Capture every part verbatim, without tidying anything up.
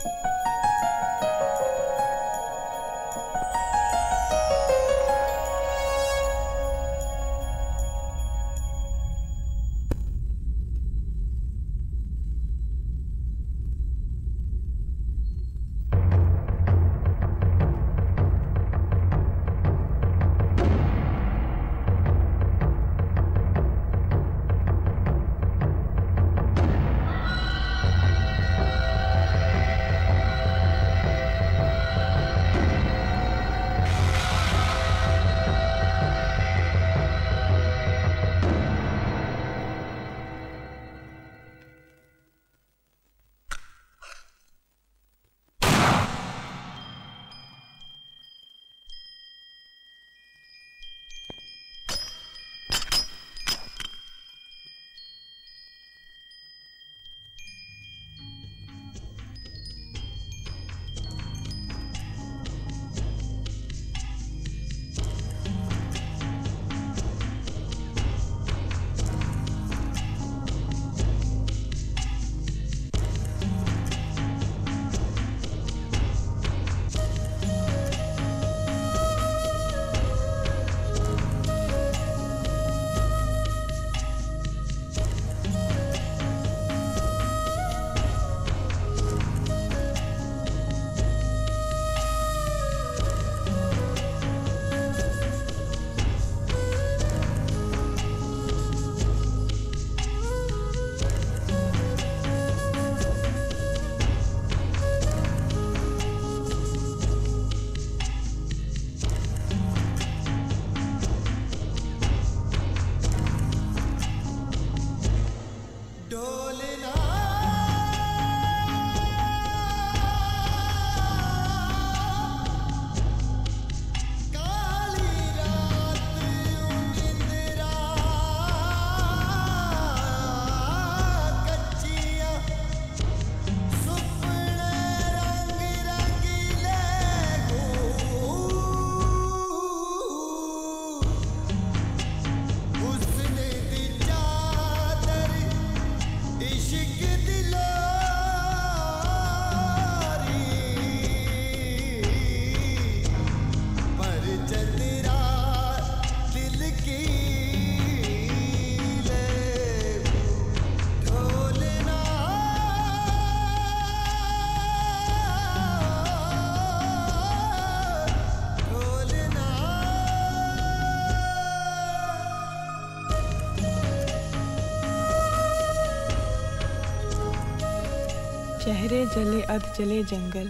चेहरे जले अध जले जंगल,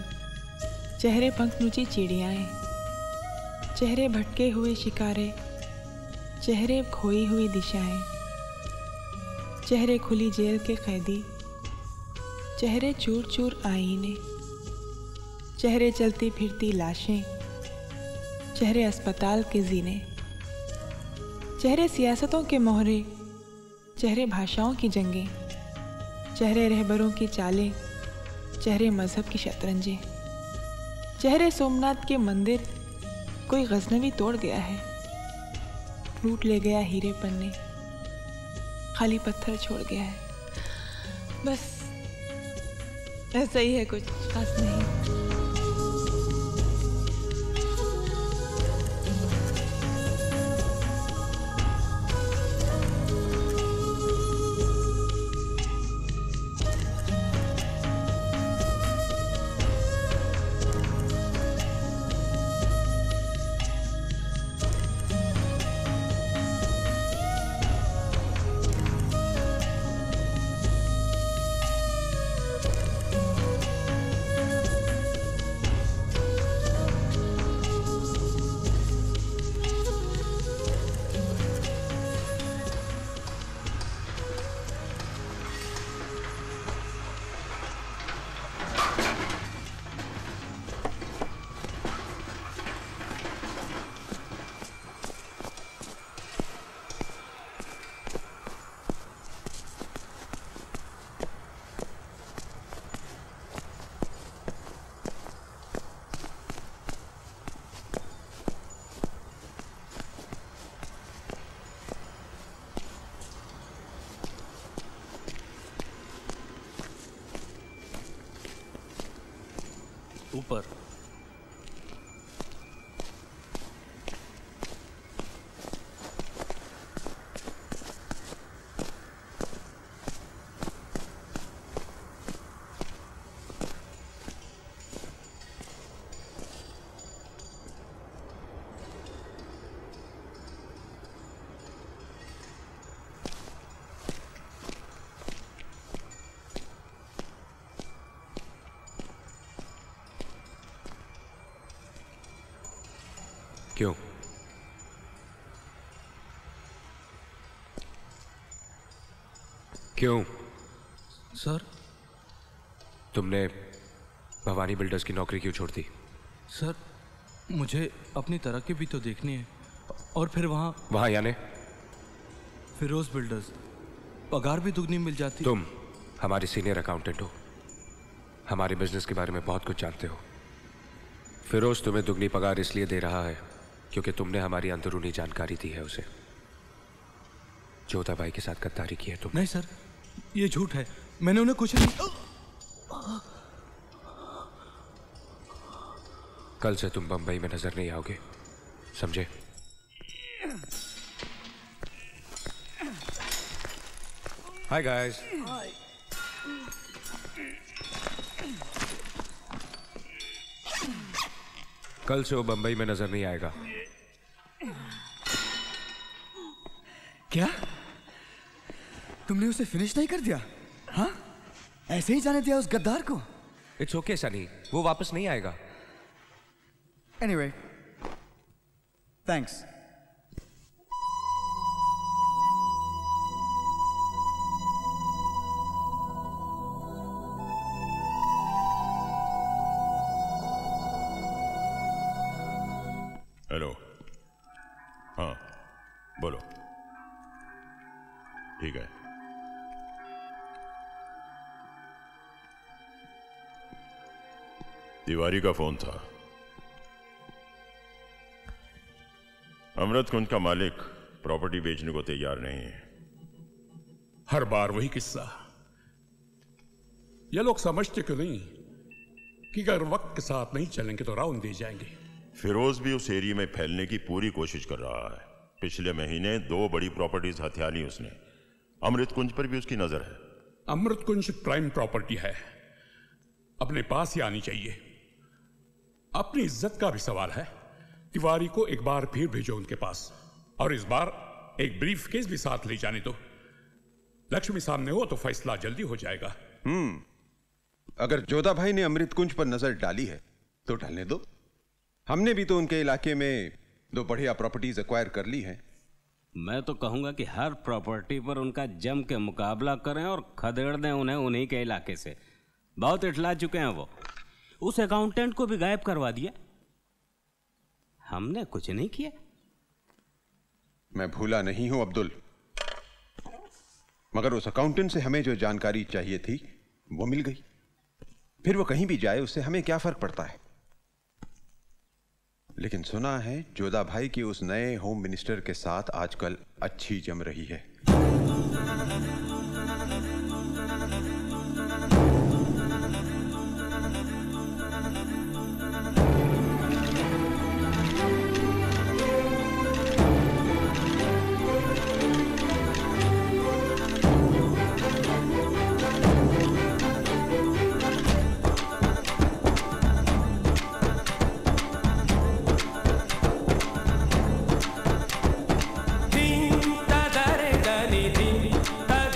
चेहरे पंख नुची चिड़ियाएँ, चेहरे भटके हुए शिकारे, चेहरे खोई हुई दिशाएं, चेहरे खुली जेल के कैदी, चेहरे चूर चूर आईने, चेहरे चलती फिरती लाशें, चेहरे अस्पताल के जीने, चेहरे सियासतों के मोहरे, चेहरे भाषाओं की जंगें, चेहरे रहबरों की चालें, चेहरे मजहब की शतरंजें, चेहरे सोमनाथ के मंदिर कोई गजनवी तोड़ गया है, लूट ले गया हीरे पन्ने, खाली पत्थर छोड़ गया है। बस ऐसा ही है, कुछ खास नहीं। ऊपर। क्यों? क्यों? सर, तुमने भवानी बिल्डर्स की नौकरी क्यों छोड़ दी? सर, मुझे अपनी तरक्की भी तो देखनी है। और फिर वहाँ वहाँ यानी? फिरोज बिल्डर्स, पगार भी दुगनी मिल जाती। तुम हमारी सीनियर अकाउंटेंट हो, हमारे बिजनेस के बारे में बहुत कुछ जानते हो। फिरोज तुम्हें दुगनी पगार इसलिए दे रहा है क्योंकि तुमने हमारी अंदरूनी जानकारी दी है उसे। जोधा भाई के साथ गद्दारी की है तुमने। नहीं सर, ये झूठ है, मैंने उन्हें कुछ नहीं। कल से तुम बंबई में नजर नहीं आओगे, समझे? Hi guys. कल से वो बंबई में नजर नहीं आएगा। क्या तुमने उसे फिनिश नहीं कर दिया? हाँ, ऐसे ही जाने दिया उस गद्दार को? इट्स ओके सनी, वो वापस नहीं आएगा। Anyway, thanks. हेलो। हाँ बोलो। ठीक है। तिवारी का फोन था। अमृत कुंज का मालिक प्रॉपर्टी बेचने को तैयार नहीं है। हर बार वही किस्सा। ये लोग समझते क्यों नहीं कि अगर वक्त के साथ नहीं चलेंगे तो राउंड दे जाएंगे। फिरोज भी उस एरिया में फैलने की पूरी कोशिश कर रहा है। पिछले महीने दो बड़ी प्रॉपर्टीज हथिया ली उसने। अमृत कुंज पर भी उसकी नजर है। अमृत कुंज प्राइम प्रॉपर्टी है, अपने पास ही आनी चाहिए। अपनी इज्जत का भी सवाल है। तिवारी को एक बार फिर भेजो उनके पास, और इस बार एक ब्रीफ केस भी साथ ले जाने दो। लक्ष्मी सामने हो तो फैसला जल्दी हो जाएगा। हम्म अगर जोधा भाई ने अमृत कुंज पर नजर डाली है तो डालने दो। हमने भी तो उनके इलाके में दो बढ़िया प्रॉपर्टीज एक्वायर कर ली हैं। मैं तो कहूंगा कि हर प्रॉपर्टी पर उनका जम के मुकाबला करें और खदेड़ दें उन्हें उन्हीं के इलाके से। बहुत इठला चुके हैं वो। उस अकाउंटेंट को भी गायब करवा दिया। हमने कुछ नहीं किया। मैं भूला नहीं हूं अब्दुल, मगर उस अकाउंटेंट से हमें जो जानकारी चाहिए थी वो मिल गई। फिर वो कहीं भी जाए उससे हमें क्या फर्क पड़ता है। लेकिन सुना है जोधा भाई की उस नए होम मिनिस्टर के साथ आजकल अच्छी जम रही है। धी दा दा रे दा नी धी दा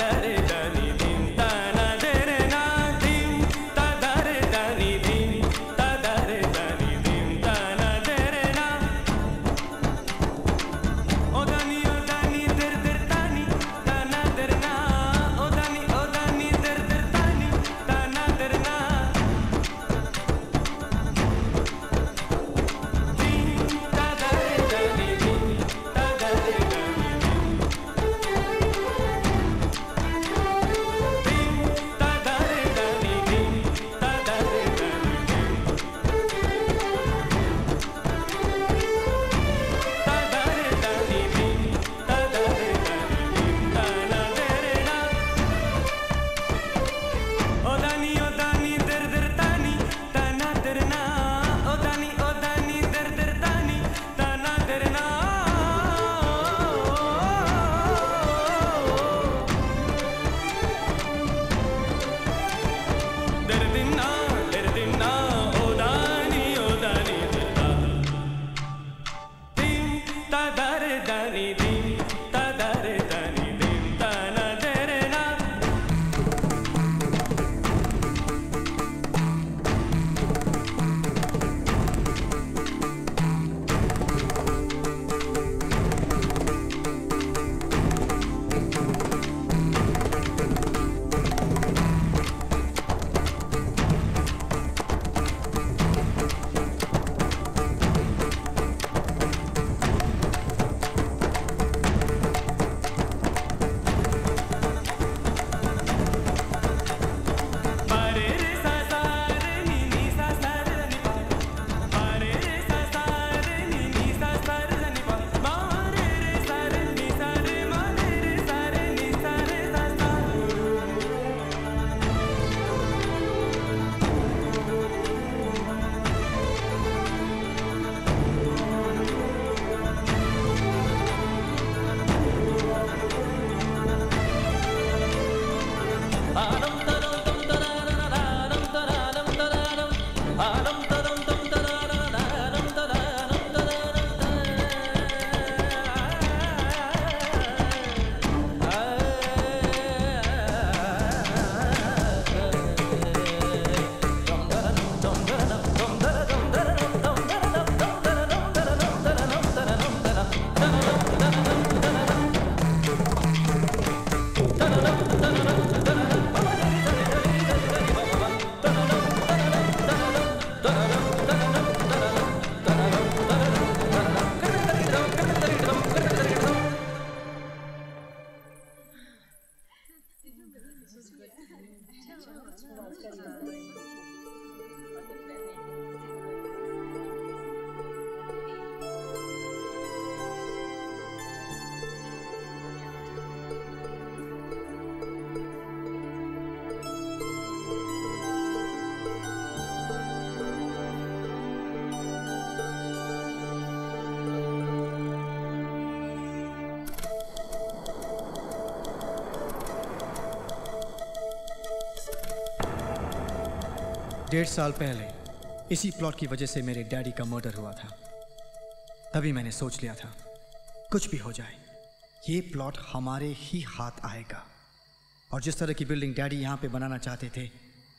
डेढ़ साल पहले इसी प्लॉट की वजह से मेरे डैडी का मर्डर हुआ था। तभी मैंने सोच लिया था कुछ भी हो जाए ये प्लॉट हमारे ही हाथ आएगा, और जिस तरह की बिल्डिंग डैडी यहां पे बनाना चाहते थे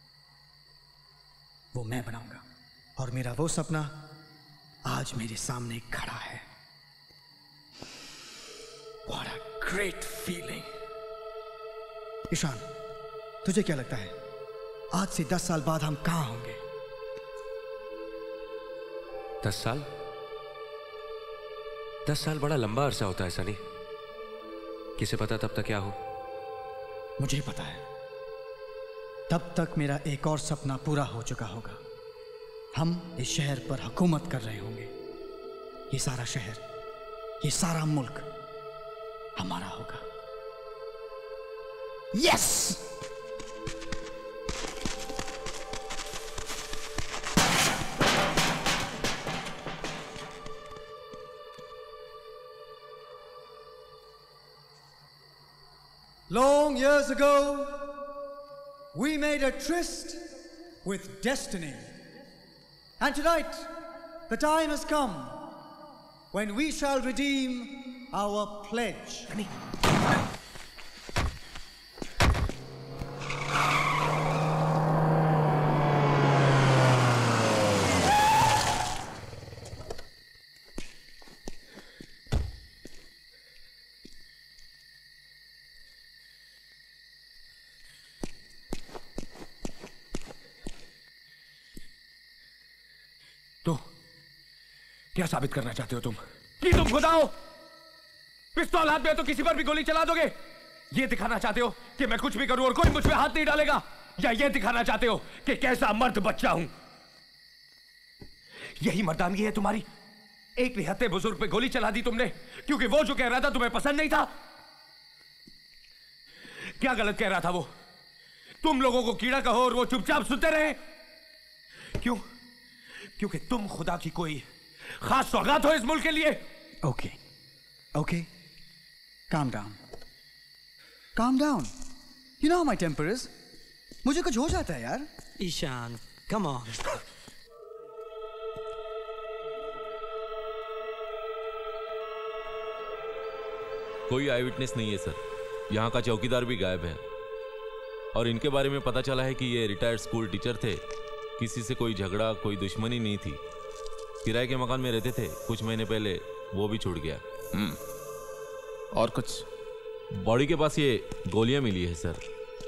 वो मैं बनाऊंगा, और मेरा वो सपना आज मेरे सामने खड़ा है। What a great feeling! Ishan, तुझे क्या लगता है आज से दस साल बाद हम कहां होंगे? दस साल? दस साल बड़ा लंबा अरसा होता है सनी। किसे पता तब तक क्या हो। मुझे पता है, तब तक मेरा एक और सपना पूरा हो चुका होगा। हम इस शहर पर हुकूमत कर रहे होंगे। ये सारा शहर, ये सारा मुल्क हमारा होगा। Yes! Long years ago, we made a tryst with destiny. And tonight, the time has come when we shall redeem our pledge. तो क्या साबित करना चाहते हो तुम? कि तुम खुदा हो? पिस्तौल हाथ में तो किसी पर भी गोली चला दोगे? ये दिखाना चाहते हो कि मैं कुछ भी करूं और कोई मुझ पे हाथ नहीं डालेगा? या ये दिखाना चाहते हो कि कैसा मर्द बच्चा हूं? यही मर्दानगी है तुम्हारी? एक निहत्थे बुजुर्ग पे गोली चला दी तुमने क्योंकि वो जो कह रहा था तुम्हें पसंद नहीं था? क्या गलत कह रहा था वो? तुम लोगों को कीड़ा कहो और वो चुपचाप सुनते रहे? क्यों? क्योंकि तुम खुदा की कोई खास सौगात हो इस मुल्क के लिए। Okay okay, calm down calm down. You know how my temper is. मुझे कुछ हो जाता है यार। Ishaan, come on. कोई आई विटनेस नहीं है सर। यहाँ का चौकीदार भी गायब है और इनके बारे में पता चला है कि ये रिटायर्ड स्कूल टीचर थे। किसी से कोई झगड़ा, कोई दुश्मनी नहीं थी। किराए के मकान में रहते थे। कुछ महीने पहले वो भी छूट गया। हम्म, और कुछ? बॉडी के पास ये गोलियां मिली है सर।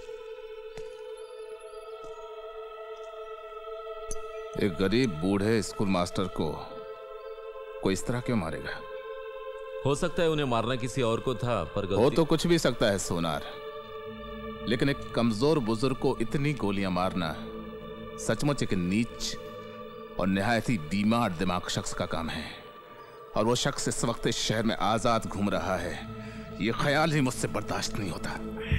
एक गरीब बूढ़े स्कूल मास्टर को कोई इस तरह क्यों मारेगा? हो सकता है उन्हें मारना किसी और को था, पर हो तो कुछ भी सकता है सोनार, लेकिन एक कमजोर बुजुर्ग को इतनी गोलियां मारना सचमुच एक नीच और निहायत ही बीमार दिमाग शख्स का काम है। और वो शख्स इस वक्त इस शहर में आजाद घूम रहा है। ये ख्याल ही मुझसे बर्दाश्त नहीं होता।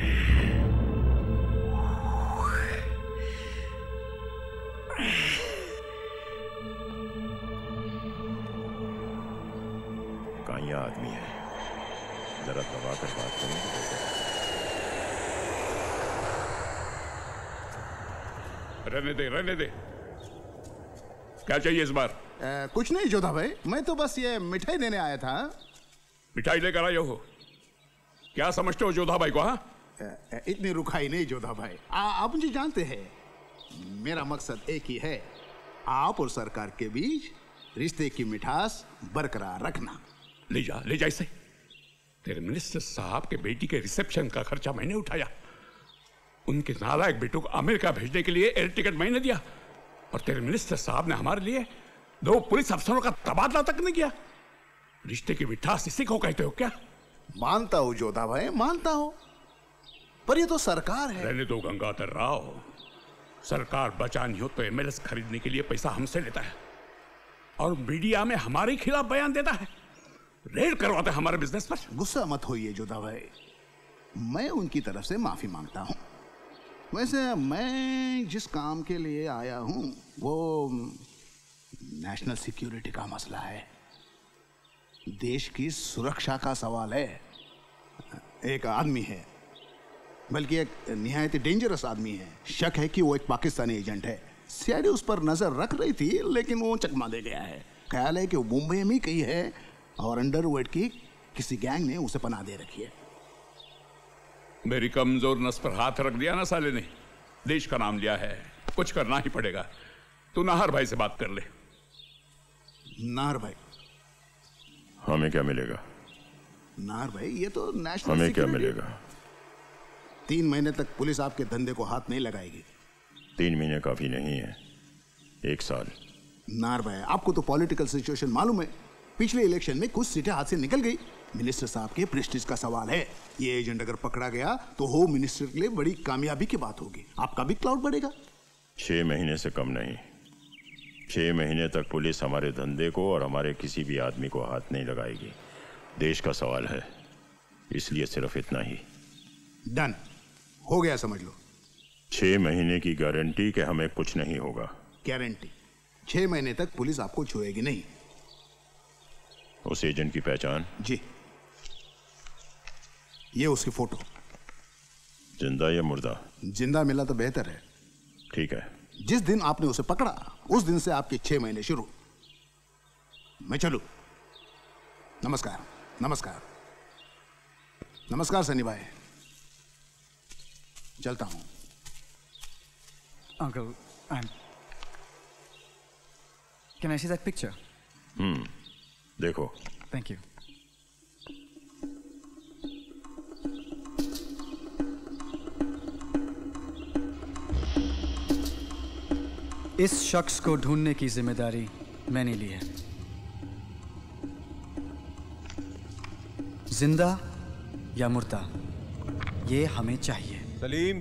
कहाँ आदमी है, जरा दबा कर बात करेंगे। रहने दे रहने दे। क्या चाहिए इस बार? आ, कुछ नहीं जोधा भाई, मैं तो बस ये मिठाई देने आया था। मिठाई लेकर आए हो? क्या समझते हो जोधा भाई को? हाँ, इतनी रुखाई नहीं जोधा भाई, आ, आप मुझे जानते हैं। मेरा मकसद एक ही है, आप और सरकार के बीच रिश्ते की मिठास बरकरार रखना। ले जा ले जा इसे। तेरे मिनिस्टर साहब के बेटी के रिसेप्शन का खर्चा मैंने उठाया, उनके नालायक बेटों को अमेरिका भेजने के लिए एयर टिकट मैंने दिया, और तेरे मिनिस्टर साहब ने हमारे लिए दो पुलिस अफसरों का तबादला तक नहीं किया। रिश्ते की मिठास इसी को कहते हो क्या? मानता हूं जोधा भाई, मानता हूं, पर ये तो सरकार है। रहने दो गंगाधर राव, सरकार बचानी हो तो एमएलएस खरीदने के लिए पैसा हमसे लेता है, और मीडिया में हमारे खिलाफ बयान देता है, रेड करवाता है हमारे बिजनेस पर। गुस्सा मत होइए जोधा भाई, मैं उनकी तरफ से माफी मांगता हूं। वैसे मैं जिस काम के लिए आया हूं वो नेशनल सिक्योरिटी का मसला है, देश की सुरक्षा का सवाल है। एक आदमी है, बल्कि एक निहायत डेंजरस आदमी है, शक है कि वो एक पाकिस्तानी एजेंट है। सीआईडी उस पर नजर रख रही थी, लेकिन वो चकमा दे गया है। ख्याल है कि वो मुंबई में कहीं है और अंडरवर्ल्ड की किसी गैंग ने उसे पनाह दे रखी है। मेरी कमजोर नस पर हाथ रख दिया ना साले ने। देश का नाम लिया है, कुछ करना ही पड़ेगा। तू नाहर भाई से बात कर ले। नाहर भाई? हमें क्या मिलेगा? नाहर भाई, ये तो नेशनल हमें क्या मिलेगा? तीन महीने तक पुलिस आपके धंधे को हाथ नहीं लगाएगी। तीन महीने काफी नहीं है, एक साल। नाहर भाई, आपको तो पॉलिटिकल सिचुएशन मालूम है। पिछले इलेक्शन में कुछ सीटें हाथ से निकल गई। मिनिस्टर साहब के प्रेस्टीज का सवाल है। ये एजेंट अगर पकड़ा गया तो होम मिनिस्टर के लिए बड़ी कामयाबी की बात होगी, आपका भी क्लाउड बढ़ेगा। छह महीने से कम नहीं। छह महीने तक पुलिस हमारे धंधे को और हमारे किसी भी आदमी को हाथ नहीं लगाएगी। देश का सवाल है, इसलिए सिर्फ इतना ही। डन, हो गया, समझ लो। छह महीने की गारंटी कि हमें कुछ नहीं होगा। गारंटी? छह महीने तक पुलिस आपको छुएगी नहीं। उस एजेंट की पहचान? जी, ये उसकी फोटो। जिंदा या मुर्दा? जिंदा मिला तो बेहतर है। ठीक है। जिस दिन आपने उसे पकड़ा उस दिन से आपके छह महीने शुरू। मैं चलूं? नमस्कार। नमस्कार नमस्कार सनी भाई, चलता हूं। Uncle, I'm... Can I see that picture? हम्म, देखो। Thank you. इस शख्स को ढूंढने की जिम्मेदारी मैंने ली है। जिंदा या मुर्दा, ये हमें चाहिए। सलीम।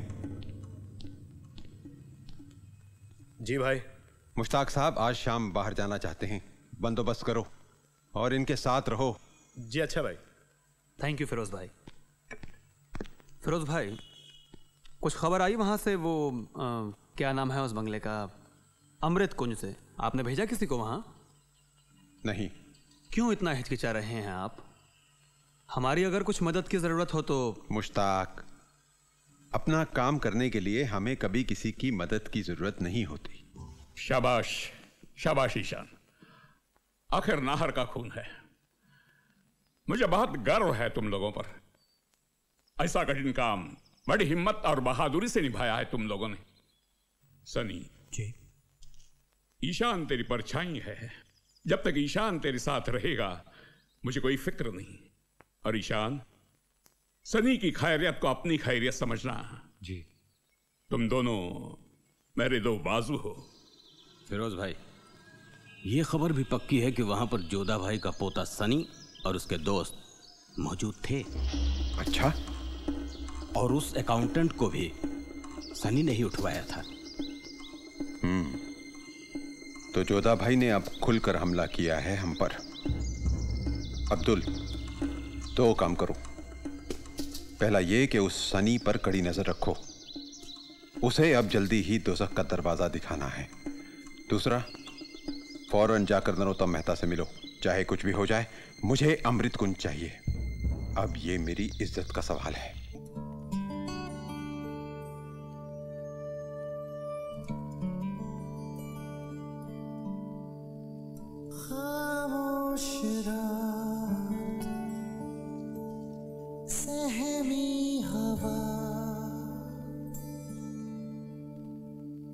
जी भाई। मुश्ताक साहब आज शाम बाहर जाना चाहते हैं, बंदोबस्त करो और इनके साथ रहो। जी अच्छा भाई। थैंक यू फिरोज भाई। फिरोज भाई, कुछ खबर आई वहां से? वो आ, क्या नाम है उस बंगले का? अमृत कुंज से। आपने भेजा किसी को वहां? नहीं। क्यों इतना हिचकिचा रहे हैं आप? हमारी अगर कुछ मदद की जरूरत हो तो। मुश्ताक, अपना काम करने के लिए हमें कभी किसी की मदद की जरूरत नहीं होती। शाबाश शाबाश ईशान, आखिर नाहर का खून है। मुझे बहुत गर्व है तुम लोगों पर। ऐसा कठिन काम बड़ी हिम्मत और बहादुरी से निभाया है तुम लोगों ने। सनी जी, ईशान तेरी परछाई है। जब तक ईशान तेरे साथ रहेगा मुझे कोई फिक्र नहीं। और ईशान, सनी की खैरियत को अपनी खैरियत समझना। जी। तुम दोनों मेरे दो बाजू हो। फिरोज भाई, ये खबर भी पक्की है कि वहां पर जोधा भाई का पोता सनी और उसके दोस्त मौजूद थे। अच्छा? और उस अकाउंटेंट को भी सनी ने ही उठवाया था। हम्म, तो जोधा भाई ने अब खुलकर हमला किया है हम पर। अब्दुल, दो काम करो। पहला ये कि उस सनी पर कड़ी नजर रखो, उसे अब जल्दी ही दोज़ख का दरवाजा दिखाना है। दूसरा, फौरन जाकर नरोत्तम मेहता से मिलो, चाहे कुछ भी हो जाए। मुझे अमृत कुंज चाहिए। अब ये मेरी इज्जत का सवाल है।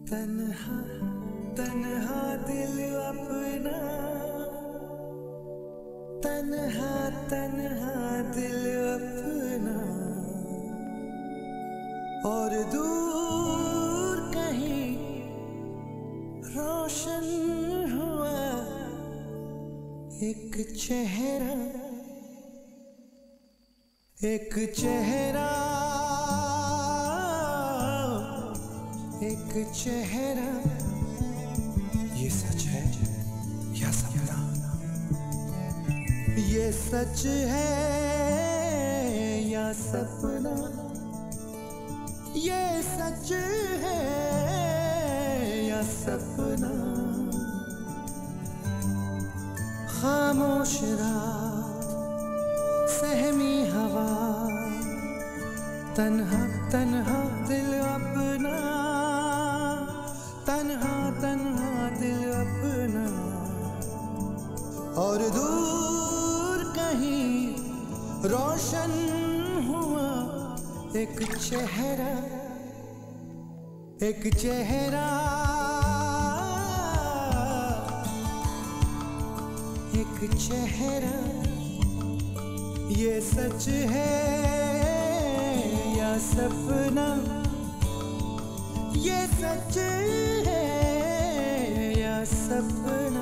तन्हा तन्हा दिल अपना, तन्हा तन्हा दिल अपना, और दूर कहीं रोशन हुआ एक चेहरा, एक चेहरा, एक चेहरा। ये सच है या सपना? ये सच है या सपना? ये सच है या सपना? खामोश रात, सहमी हवा, तन्हा तन्हा दिल अपना, तन्हा तन्हा दिल अपना, और दूर कहीं रोशन हुआ एक चेहरा, एक चेहरा, एक चेहरा। ये सच है या सपना? ये सच है या सपना?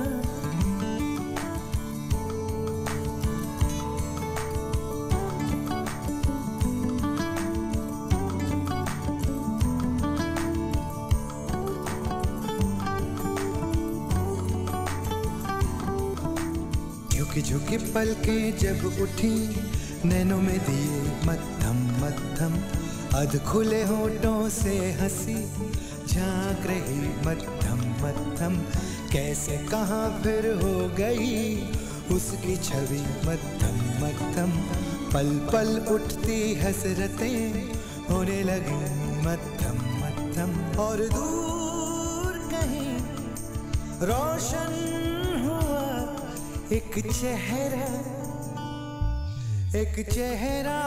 झुकी झुकी पलकें जब उठी, नैनों में दिए मद्धम मद्धम, अध खुले होठों से हंसी झांक रही मद्धम मद्धम, कैसे कहाँ फिर हो गई उसकी छवि मद्धम मद्धम, पल पल उठती हसरतें होने लगी मद्धम मद्धम, और दूर कहीं रोशन हुआ एक चेहरा, एक चेहरा,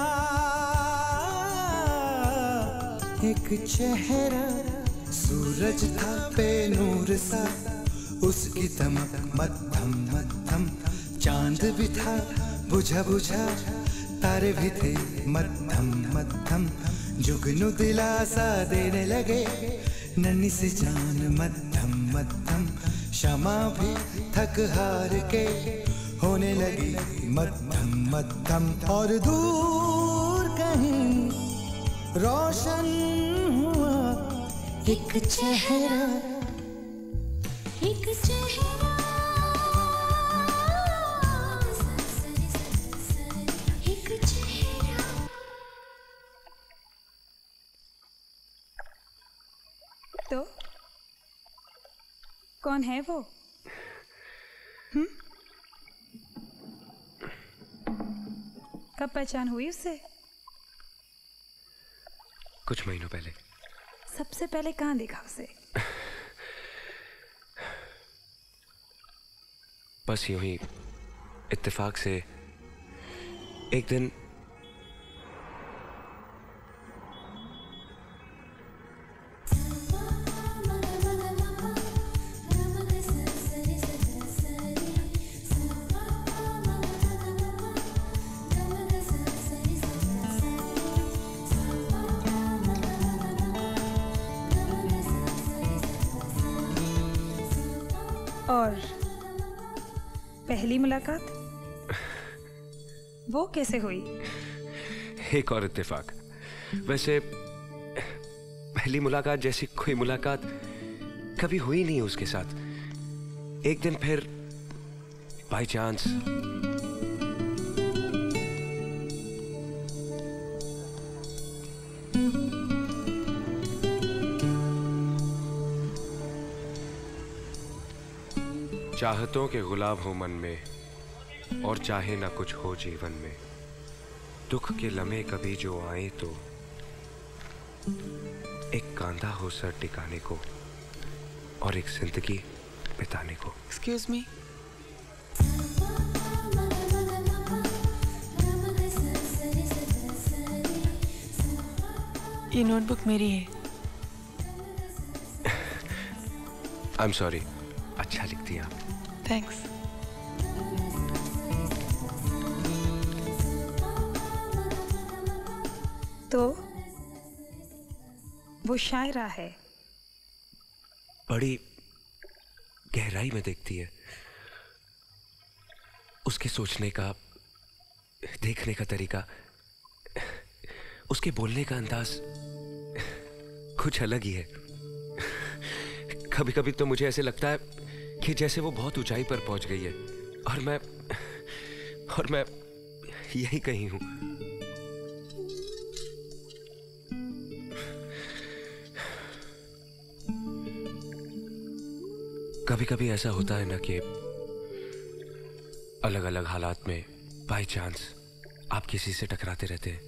एक चेहरा। सूरज था पे नूर सा, उसकी दमक मद्धम मद्धम, चांद भी था बुझा बुझा, तारे भी थे मद्धम मद्धम, जुगनू दिलासा देने लगे नन्ही सी जान मद्धम मद्धम, क्षमा भी थक हार के होने लगी मद्धम मद्धम, और दूर कहीं रोशन हुआ एक चेहरा, एक चेहरा, एक चेहरा। तो कौन है वो? हम्म? कब पहचान हुई उससे? कुछ महीनों पहले। सबसे पहले कहाँ देखा उसे? बस यूं ही इत्तेफाक से एक दिन और पहली मुलाकात वो कैसे हुई? एक और इत्तेफाक। वैसे पहली मुलाकात जैसी कोई मुलाकात कभी हुई नहीं उसके साथ। एक दिन फिर बाय चांस चाहतों के गुलाब हो मन में और चाहे ना कुछ हो जीवन में, दुख के लम्हे कभी जो आए तो एक कांधा हो सर टिकाने को और एक जिंदगी बिताने को। एक्सक्यूज मी, ये नोटबुक मेरी है। I am sorry. अच्छा लिखती हैं आप। थैंक्स। तो वो शायरा है, बड़ी गहराई में देखती है। उसके सोचने का, देखने का तरीका, उसके बोलने का अंदाज कुछ अलग ही है। कभी कभी तो मुझे ऐसे लगता है कि जैसे वो बहुत ऊंचाई पर पहुंच गई है और मैं और मैं यही कहीं हूं। कभी कभी ऐसा होता है ना कि अलग अलग हालात में बाय चांस आप किसी से टकराते रहते हैं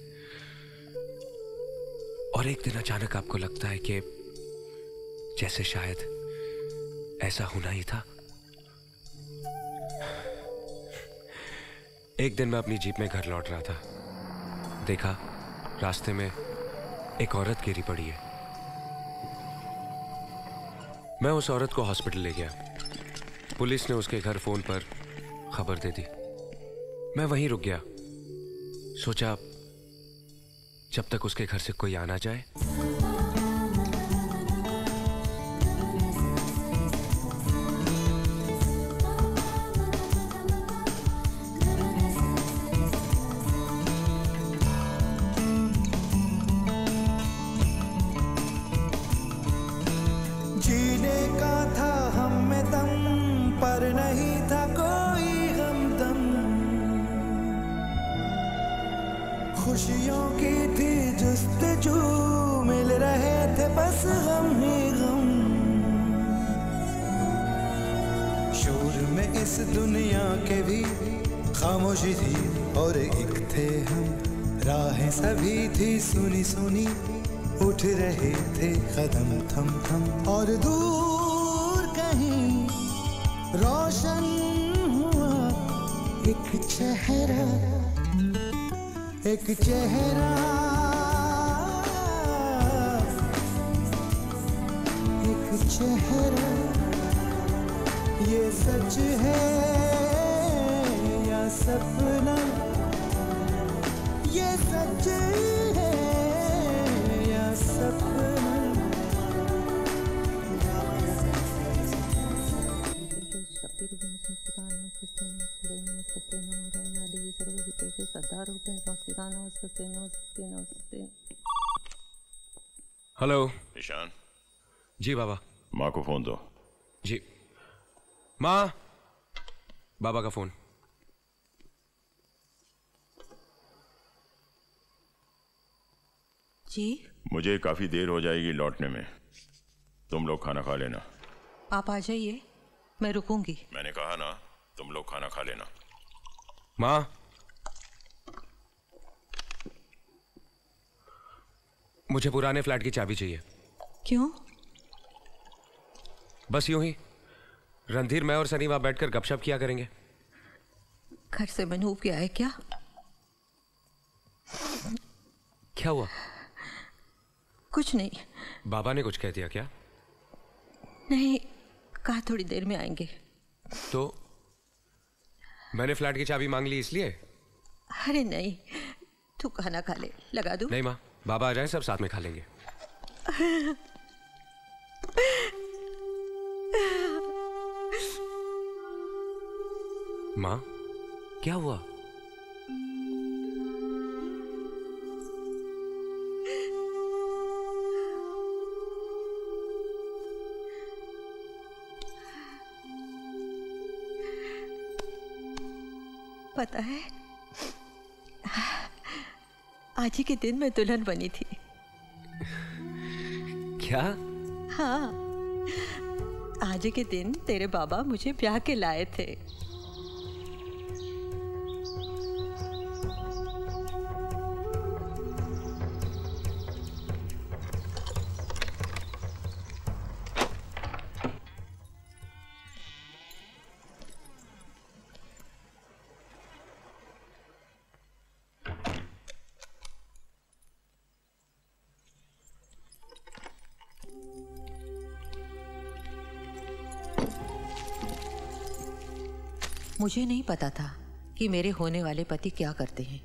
और एक दिन अचानक आपको लगता है कि जैसे शायद ऐसा होना ही था। एक दिन मैं अपनी जीप में घर लौट रहा था, देखा रास्ते में एक औरत गिरी पड़ी है। मैं उस औरत को हॉस्पिटल ले गया। पुलिस ने उसके घर फोन पर खबर दे दी। मैं वहीं रुक गया, सोचा जब तक उसके घर से कोई आ ना जाए। जीने का था हम में दम, पर नहीं था कोई हमदम। खुशियों की थी जुस्तजू, मिल रहे थे बस हम ही गम। शोर में इस दुनिया के भी खामोशी थी और एक थे हम। राहें सभी थी सुनी सुनी, उठ रहे थे कदम थम थम। और दूर कहीं रोशन हुआ एक चेहरा, एक चेहरा, एक चेहरा। ये सच है या सपना, ये सच है या सपना। हेलो ईशान। जी बाबा। माँ को फोन दो। जी माँ। बाबा का फोन। जी मुझे काफी देर हो जाएगी लौटने में, तुम लोग खाना खा लेना। आप आ जाइए, मैं रुकूंगी। मैंने कहा ना, तुम लोग खाना खा लेना। माँ। मुझे पुराने फ्लैट की चाबी चाहिए। क्यों? बस यूं ही। रणधीर, मैं और सनी वहां बैठकर गपशप किया करेंगे। घर से मनूब गया है क्या? क्या हुआ? कुछ नहीं। बाबा ने कुछ कह दिया क्या? नहीं, कहा थोड़ी देर में आएंगे। तो मैंने फ्लैट की चाबी मांग ली इसलिए? अरे नहीं, तू खाना खा ले, लगा दूं? नहीं माँ, बाबा आ जाए सब साथ में खा लेंगे। माँ, क्या हुआ? पता है, आज ही के दिन मैं दुल्हन बनी थी। क्या? हाँ, आज ही के दिन तेरे बाबा मुझे ब्याह के लाए थे। मुझे नहीं पता था कि मेरे होने वाले पति क्या करते हैं।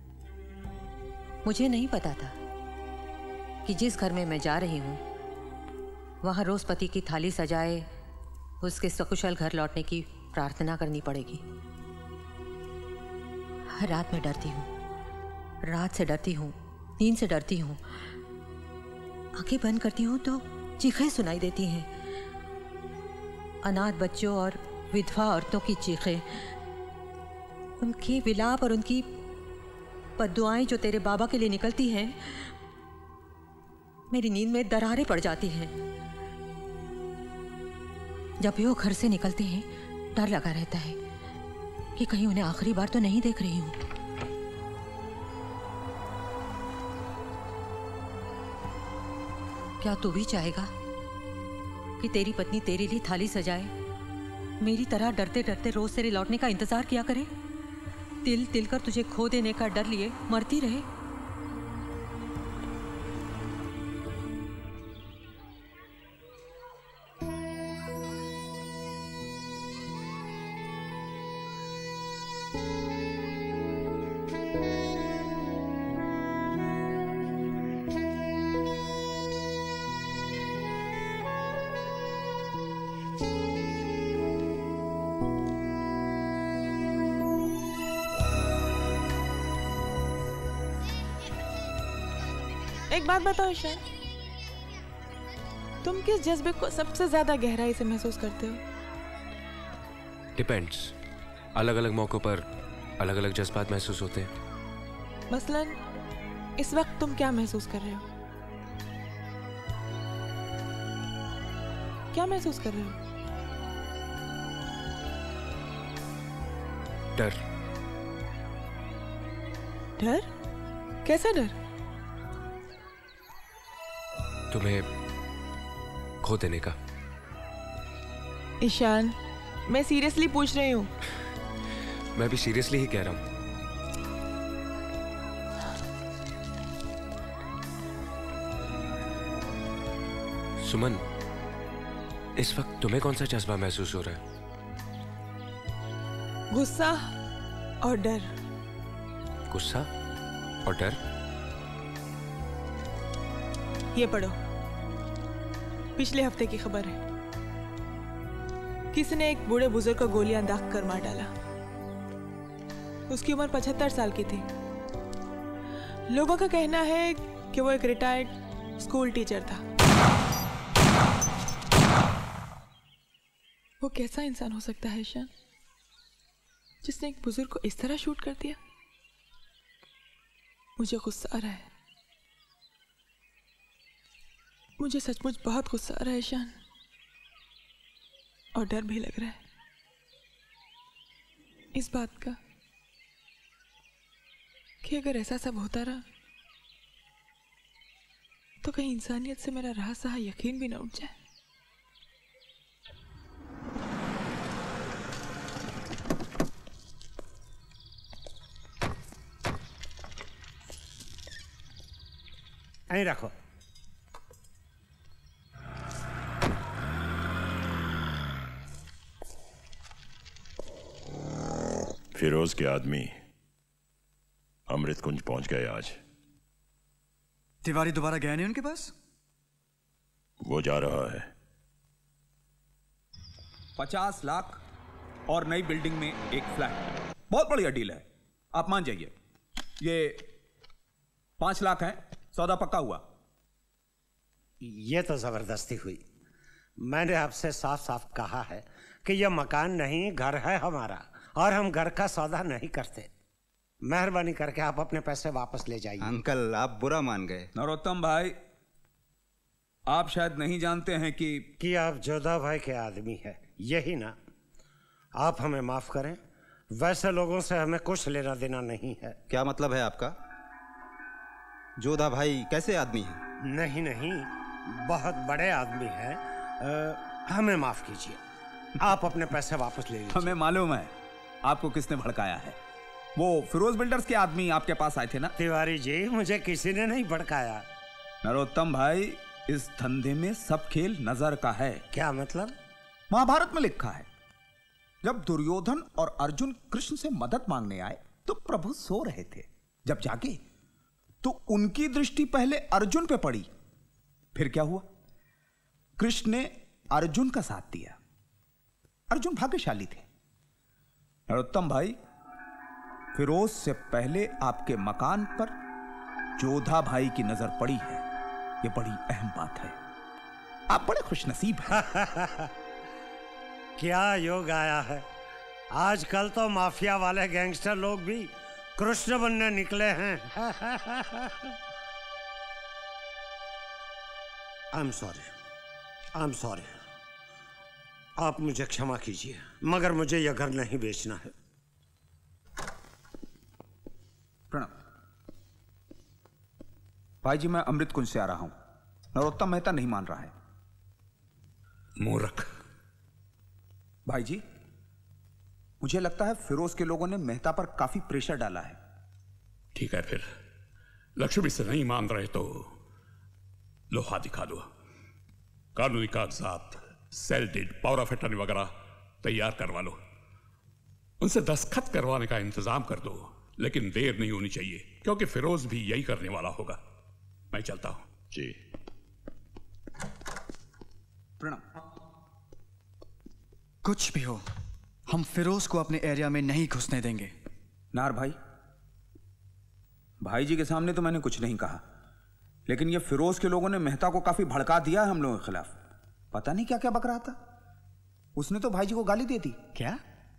मुझे नहीं पता था कि जिस घर में मैं जा रही हूँ वहाँ रोज पति की थाली सजाए उसके सकुशल घर लौटने की प्रार्थना करनी पड़ेगी। हर रात मैं डरती हूँ, रात से डरती हूँ, नींद से डरती हूँ। आंखें बंद करती हूँ तो चीखें सुनाई देती हैं, अनाथ बच्चों और विधवा औरतों की चीखें, उनकी विलाप और उनकी बद्दुआएं जो तेरे बाबा के लिए निकलती हैं। मेरी नींद में दरारें पड़ जाती हैं। जब भी वो घर से निकलते हैं डर लगा रहता है कि कहीं उन्हें आखिरी बार तो नहीं देख रही हूं। क्या तू भी चाहेगा कि तेरी पत्नी तेरे लिए थाली सजाए, मेरी तरह डरते डरते रोज तेरे लौटने का इंतजार किया करे, तिल तिल कर तुझे खो देने का डर लिए मरती रहे? एक बात बताओ ईशान, तुम किस जज्बे को सबसे ज्यादा गहराई से महसूस करते हो? डिपेंड्स, अलग अलग मौकों पर अलग अलग जज्बात महसूस होते हैं। मसलन इस वक्त तुम क्या महसूस कर रहे हो? क्या महसूस कर रहे हो? डर। डर? कैसा डर? तुम्हें खो देने का। ईशान, मैं सीरियसली पूछ रही हूँ। मैं भी सीरियसली ही कह रहा हूँ। सुमन, इस वक्त तुम्हें कौन सा जज्बा महसूस हो रहा है? गुस्सा और डर। गुस्सा और डर? ये पढ़ो, पिछले हफ्ते की खबर है। किसी ने एक बूढ़े बुजुर्ग को गोलियां दाग कर मार डाला। उसकी उम्र पचहत्तर साल की थी। लोगों का कहना है कि वो एक रिटायर्ड स्कूल टीचर था। वो कैसा इंसान हो सकता है ईशान, जिसने एक बुजुर्ग को इस तरह शूट कर दिया? मुझे गुस्सा आ रहा है, मुझे सचमुच बहुत गुस्सा आ रहा है ईशान, और डर भी लग रहा है इस बात का कि अगर ऐसा सब होता रहा तो कहीं इंसानियत से मेरा रहा सहा यकीन भी ना उठ जाए। यहीं रखो। फिरोज के आदमी अमृत कुंज पहुंच गए आज। तिवारी दोबारा गए नहीं उनके पास? वो जा रहा है। पचास लाख और नई बिल्डिंग में एक फ्लैट, बहुत बढ़िया डील है, आप मान जाइए। ये पांच लाख है, सौदा पक्का हुआ। ये तो जबरदस्ती हुई। मैंने आपसे साफ साफ कहा है कि यह मकान नहीं घर है हमारा, और हम घर का सौदा नहीं करते। मेहरबानी करके आप अपने पैसे वापस ले जाइए। अंकल, आप बुरा मान गए। नरोत्तम भाई, आप शायद नहीं जानते हैं कि कि आप जोधा भाई के आदमी हैं, यही ना? आप हमें माफ करें, वैसे लोगों से हमें कुछ लेना देना नहीं है। क्या मतलब है आपका? जोधा भाई कैसे आदमी हैं? नहीं नहीं, बहुत बड़े आदमी हैं। आ, हमें माफ कीजिए, आप अपने पैसे वापस ले लीजिए। हमें मालूम है आपको किसने भड़काया है। वो फिरोज बिल्डर्स के आदमी आपके पास आए थे ना? तिवारी जी, मुझे किसी ने नहीं भड़काया। नरोत्तम भाई, इस धंधे में सब खेल नजर का है। क्या मतलब? महाभारत में लिखा है, जब दुर्योधन और अर्जुन कृष्ण से मदद मांगने आए तो प्रभु सो रहे थे। जब जागे तो उनकी दृष्टि पहले अर्जुन पे पड़ी। फिर क्या हुआ? कृष्ण ने अर्जुन का साथ दिया। अर्जुन भाग्यशाली थे। नरोत्तम भाई, फिरोज से पहले आपके मकान पर जोधा भाई की नजर पड़ी है, ये बड़ी अहम बात है। आप बड़े खुशनसीब हैं। क्या योग आया है, आजकल तो माफिया वाले गैंगस्टर लोग भी कृष्ण बनने निकले हैं। I am sorry, I am sorry. आप मुझे क्षमा कीजिए, मगर मुझे यह घर नहीं बेचना है। प्रणाम भाई जी, मैं अमृत कुंज से आ रहा हूं। नरोत्तम मेहता नहीं मान रहा है। मूर्ख। भाई जी, मुझे लगता है फिरोज के लोगों ने मेहता पर काफी प्रेशर डाला है। ठीक है, फिर लक्ष्मी से नहीं मान रहे तो लोहा दिखा दो। कानूनी कागजात, sale deed, power of attorney वगैरह तैयार करवा लो। उनसे दस्तखत करवाने का इंतजाम कर दो, लेकिन देर नहीं होनी चाहिए, क्योंकि फिरोज भी यही करने वाला होगा। मैं चलता हूं। जी प्रणाम। कुछ भी हो, हम फिरोज को अपने एरिया में नहीं घुसने देंगे। नार भाई, भाई जी के सामने तो मैंने कुछ नहीं कहा, लेकिन ये फिरोज के लोगों ने मेहता को काफी भड़का दिया है हम लोगों के खिलाफ। पता नहीं क्या क्या बक रहा था। उसने तो भाई जी को गाली दे दी। क्या?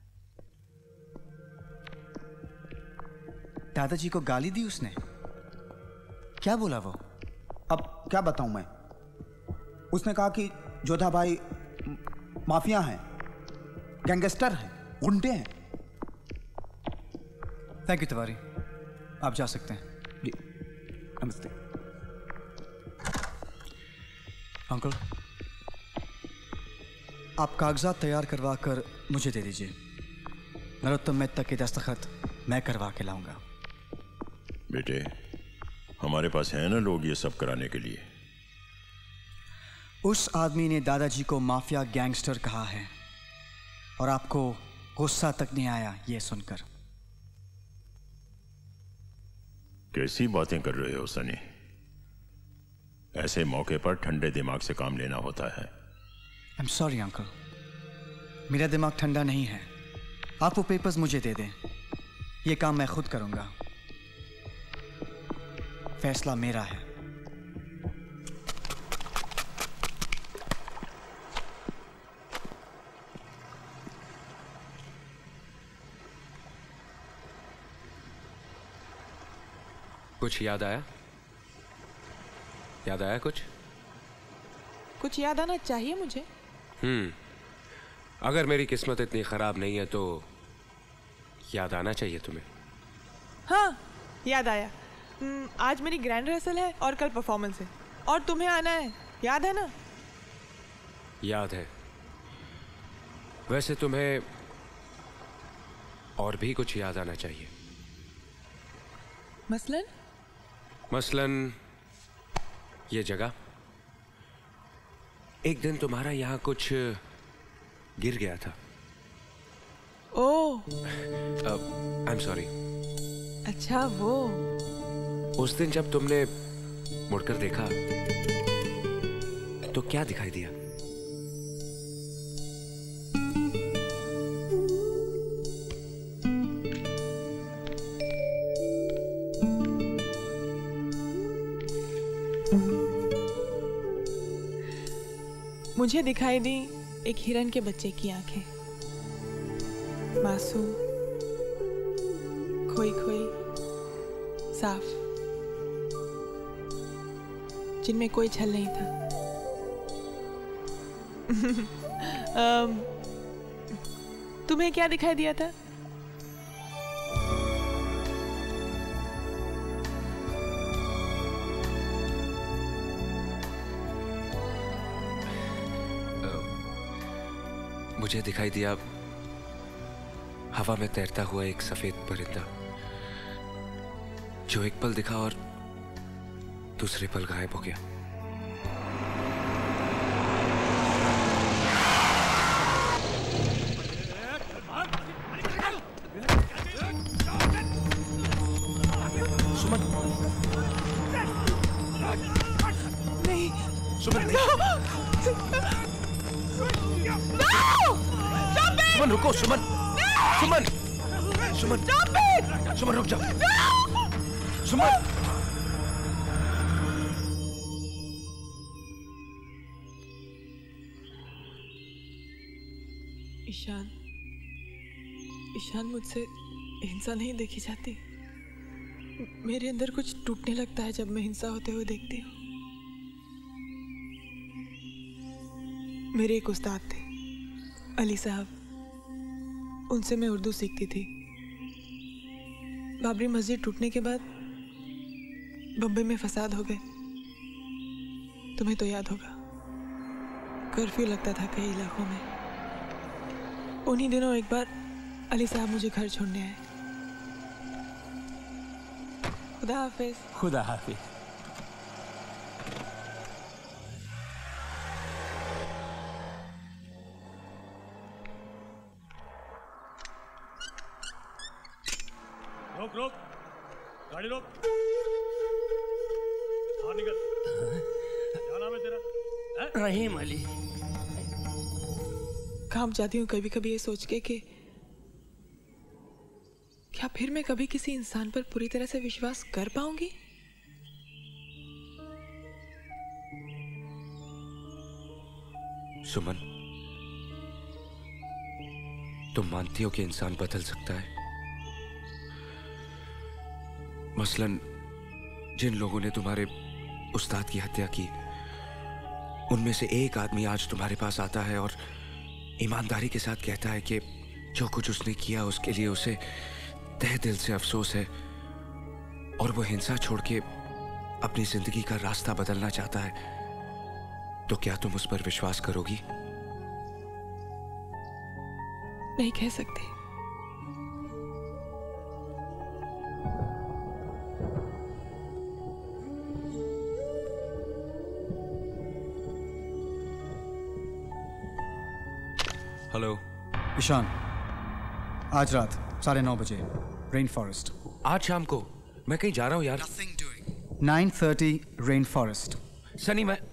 दादाजी को गाली दी उसने? क्या बोला वो? अब क्या बताऊं मैं। उसने कहा कि जोधा भाई माफिया हैं, गैंगस्टर हैं, गुंडे हैं। थैंक यू तिवारी, आप जा सकते हैं। जी नमस्ते। अंकल, आप कागजात तैयार करवा कर मुझे दे दीजिए। नरोत्तम मेहता के दस्तखत मैं करवा के लाऊंगा। बेटे, हमारे पास है ना लोग ये सब कराने के लिए। उस आदमी ने दादाजी को माफिया गैंगस्टर कहा है और आपको गुस्सा तक नहीं आया ये सुनकर। कैसी बातें कर रहे हो सनी? ऐसे मौके पर ठंडे दिमाग से काम लेना होता है। आई एम सॉरी अंकल, मेरा दिमाग ठंडा नहीं है। आप वो पेपर्स मुझे दे दें, ये काम मैं खुद करूंगा। फैसला मेरा है। कुछ याद आया? याद आया कुछ? कुछ याद आना चाहिए मुझे। हम्म अगर मेरी किस्मत इतनी खराब नहीं है तो याद आना चाहिए तुम्हें। हाँ, याद आया। हम्म, आज मेरी ग्रैंड रिहर्सल है और कल परफॉर्मेंस है और तुम्हें आना है, याद है ना? याद है। वैसे तुम्हें और भी कुछ याद आना चाहिए। मसलन? मसलन ये जगह। एक दिन तुम्हारा यहाँ कुछ गिर गया था। Oh, I am sorry. अच्छा वो। उस दिन जब तुमने मुड़कर देखा तो क्या दिखाई दिया? मुझे दिखाई दी एक हिरन के बच्चे की आंखें, मासूम, खोई खोई, साफ, जिनमें कोई छल नहीं था। um, तुम्हें क्या दिखाई दिया था? मुझे दिखाई दिया हवा में तैरता हुआ एक सफेद परिंदा, जो एक पल दिखा और दूसरे पल गायब हो गया। सुमन रुको, सुमन, सुमन, सुमन, सुमन रुक जाओ, सुमन। ईशान, ईशान मुझसे हिंसा नहीं देखी जाती। मेरे अंदर कुछ टूटने लगता है जब मैं हिंसा होते हुए देखती हूँ। मेरे एक उस्ताद थे, अली साहब, उनसे मैं उर्दू सीखती थी। बाबरी मस्जिद टूटने के बाद बम्बई में फसाद हो गए। तुम्हें तो याद होगा, कर्फ्यू लगता था कई इलाकों में। उन्हीं दिनों एक बार अली साहब मुझे घर छोड़ने आए। खुदा हाफिज। खुदा हाफिज। रोक रोक, गाड़ी रोक, बाहर निकल। क्या नाम है तेरा? रहीम अली। काम जाती हूँ कभी कभी ये सोच के कि क्या फिर मैं कभी किसी इंसान पर पूरी तरह से विश्वास कर पाऊंगी? सुमन, तुम मानती हो कि इंसान बदल सकता है? मसलन जिन लोगों ने तुम्हारे उस्ताद की हत्या की, उनमें से एक आदमी आज तुम्हारे पास आता है और ईमानदारी के साथ कहता है कि जो कुछ उसने किया उसके लिए उसे तहे दिल से अफसोस है और वो हिंसा छोड़ के अपनी जिंदगी का रास्ता बदलना चाहता है, तो क्या तुम उस पर विश्वास करोगी? नहीं कह सकती। हेलो ईशान, आज रात साढ़े नौ बजे रेन फॉरेस्ट। आज शाम को? मैं कहीं जा रहा हूँ यार। Nine thirty rain forest. Sunny, मैं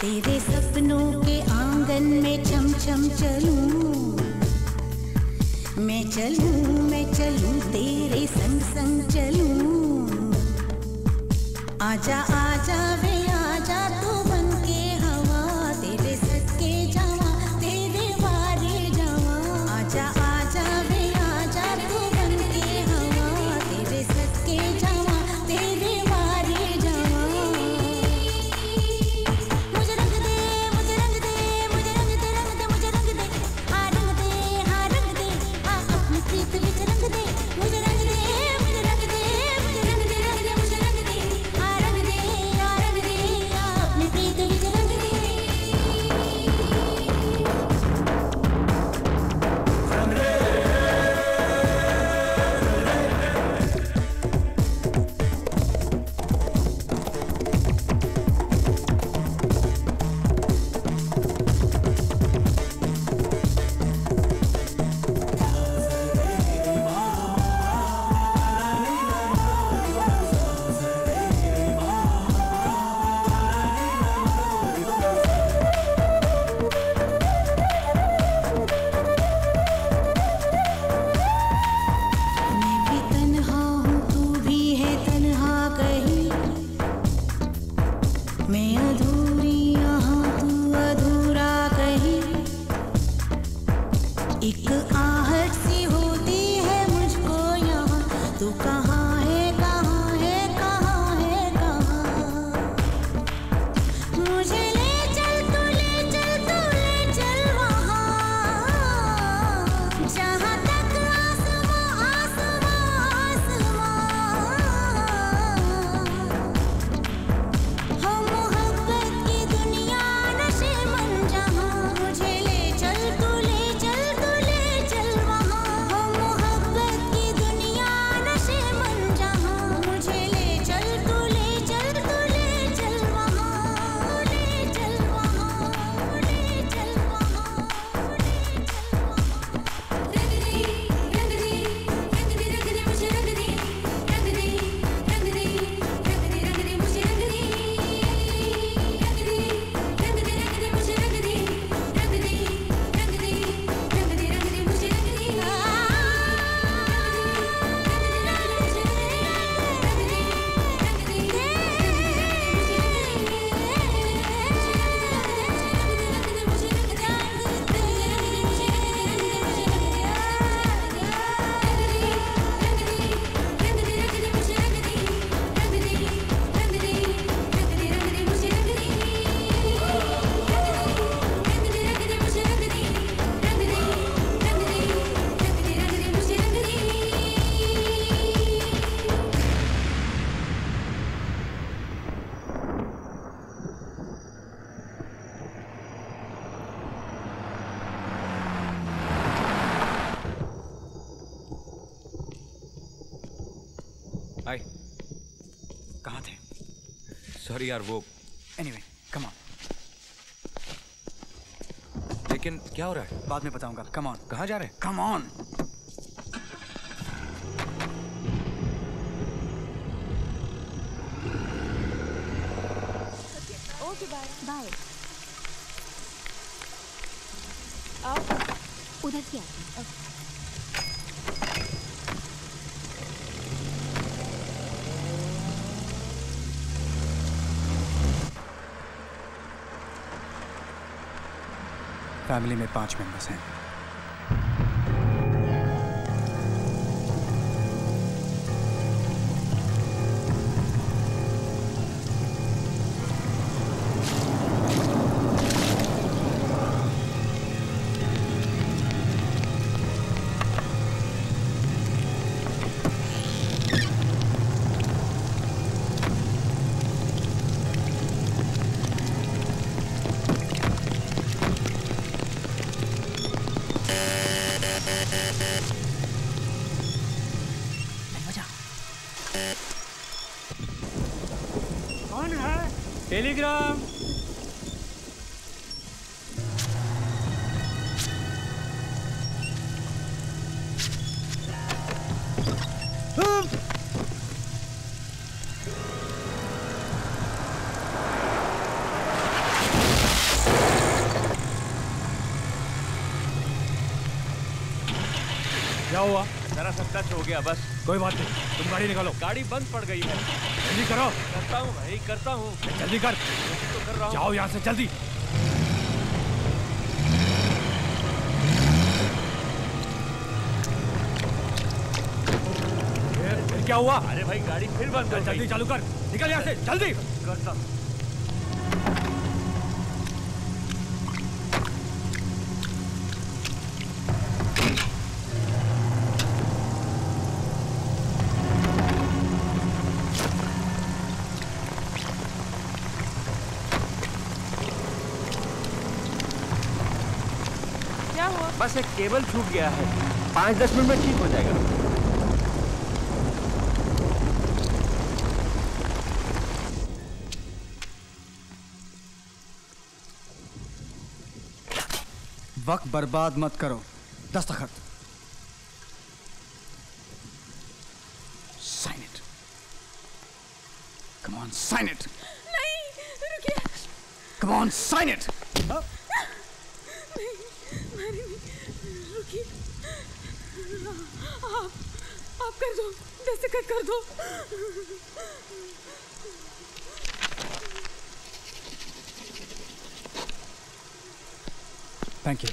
तेरे सपनों के आंगन में चम चम चलूं, मैं चलूं मैं चलूं तेरे संग संग चलूं। आजा आजा वे आजा तू बन के हवा, तेरे सदके जावा तेरे वारे जावा। आजा आजा वे आजा तू बन के हवा, तेरे सदके जावा तेरे वारे जावा। मुझे रंग दे मुझे रंग दे मुझे रंग दे रंग दे मुझे रंग दे, हाँ रंग दे हाँ रंग दे, हाँ अपनी प्रीत विच रंग दे। मुझे रंग दे मुझे रंग दे मुझे रंग दे रंग दे मुझे रंग दे, हाँ रंग दे हाँ रंग दे, हाँ अपनी प्रीत विच रंग दे। मैं भी तन्हा हूँ तू भी है तन्हा कहीं, मैं अधूरी यहाँ तू अधूरा कहीं। एक आहट सी होती है मुझको यहाँ, तू कहाँ है कहाँ है कहाँ है कहाँ। मुझे ले चल तू ले चल तू ले चल वहाँ, जहाँ तक आसमां आसमां आसमां। हम मोहब्बत की दुनिया नशे मन जहाँ, मुझे ले चल तू ले चल तू ले चल वहाँ। हम मोहब्बत की दुनिया नशे मन जहाँ, मुझे ले चल तू ले चल तू ले चल वहाँ, ले चल वहाँ, ले चल वहाँ, ले चल वहाँ। रंग दे रंग दे रंग दे मुझे रंग दे, रंग दे रंग दे रंग दे रंग दे मुझे रंग दे, रंग दे रंग दे रंग दे मुझे रंग दे, रंग दे रंग दे रंग दे रंग दे मुझे रंग दे, रंग दे रंग दे मुझे हाय, कहाँ थे? सॉरी यार वो एनीवे कम ऑन, लेकिन क्या हो रहा है? बाद में बताऊंगा। Come on. कहाँ जा रहे हैं? Come on. Okay bye bye. आओ उधर से आते हैं। फैमिली में पांच मेंबर्स हैं। कौन है? टेलीग्राम। हुआ? जरा सा टच हो गया बस। कोई बात नहीं, तुम गाड़ी निकालो। गाड़ी बंद पड़ गई है। जल्दी करो। करता हूँ भाई, करता हूँ। जल्दी कर। तो कर रहा हूँ। जाओ यहाँ से जल्दी। फिर क्या हुआ? अरे भाई गाड़ी फिर बंद हो गई। जल्दी चालू कर, निकल यहाँ से जल्दी। करता हूँ। क्या हुआ? बस एक केबल छूट गया है, पाँच दस मिनट में ठीक हो जाएगा। वक्त बर्बाद मत करो। दस्तखत। Sign it. Come on sign it. नहीं, रुकिए। Come on sign it. नहीं, नहीं, रुकिए। आप, आप कर दो, दस्तखत कर दो। Thank you.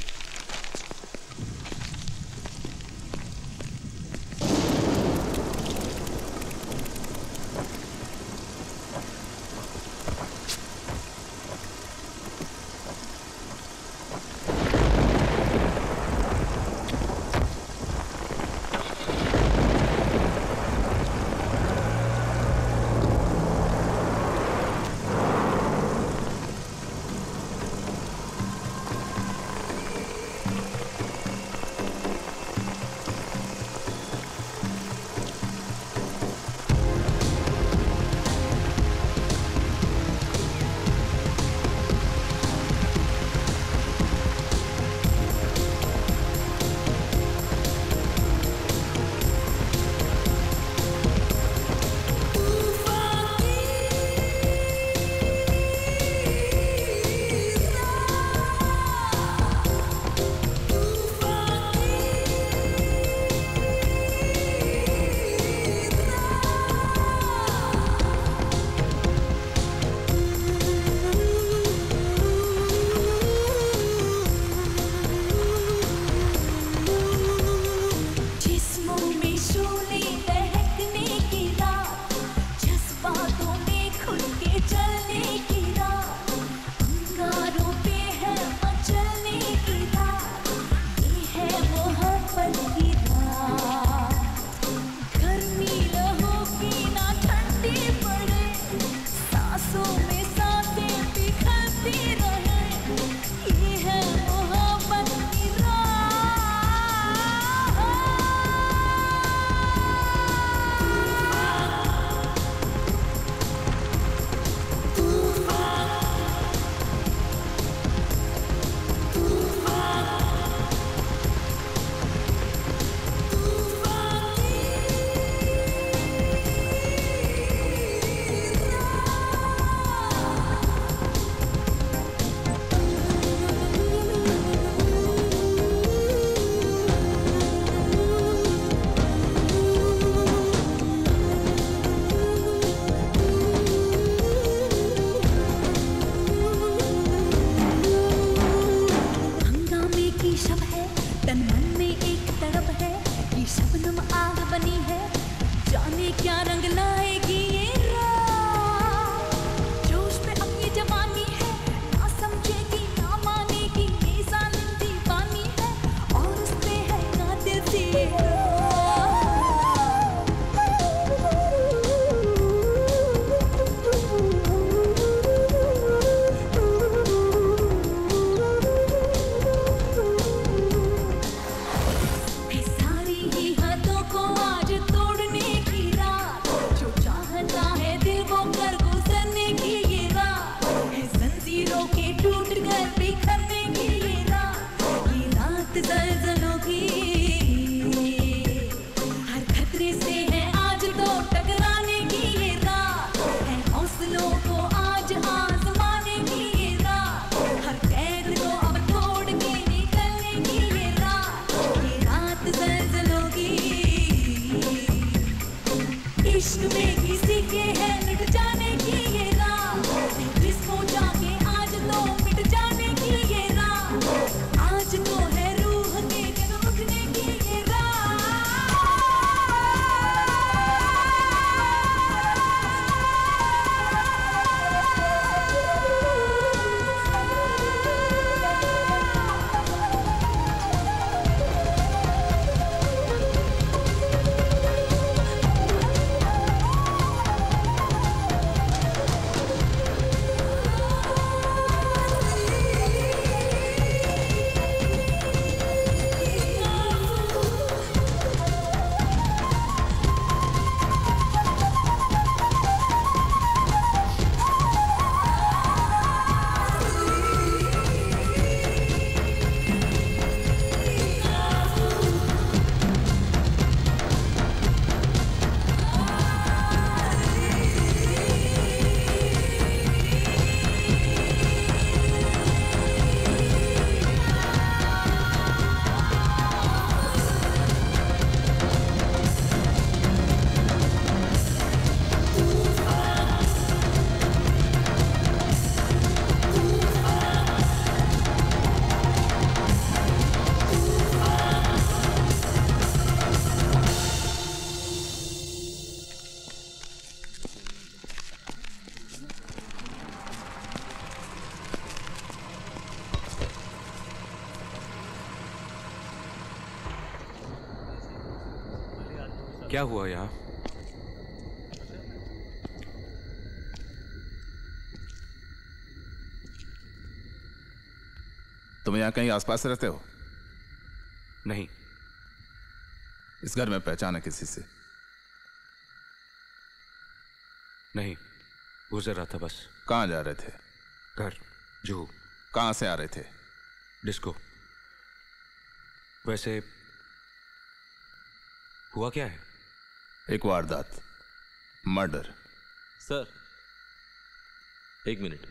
क्या हुआ यहाँ? तुम यहाँ कहीं आसपास रहते हो? नहीं। इस घर में पहचान है किसी से? नहीं, गुजर रहा था बस। कहाँ जा रहे थे? घर। जूहू। कहाँ से आ रहे थे? डिस्को। वैसे हुआ क्या है? एक वारदात, मर्डर। सर एक मिनट।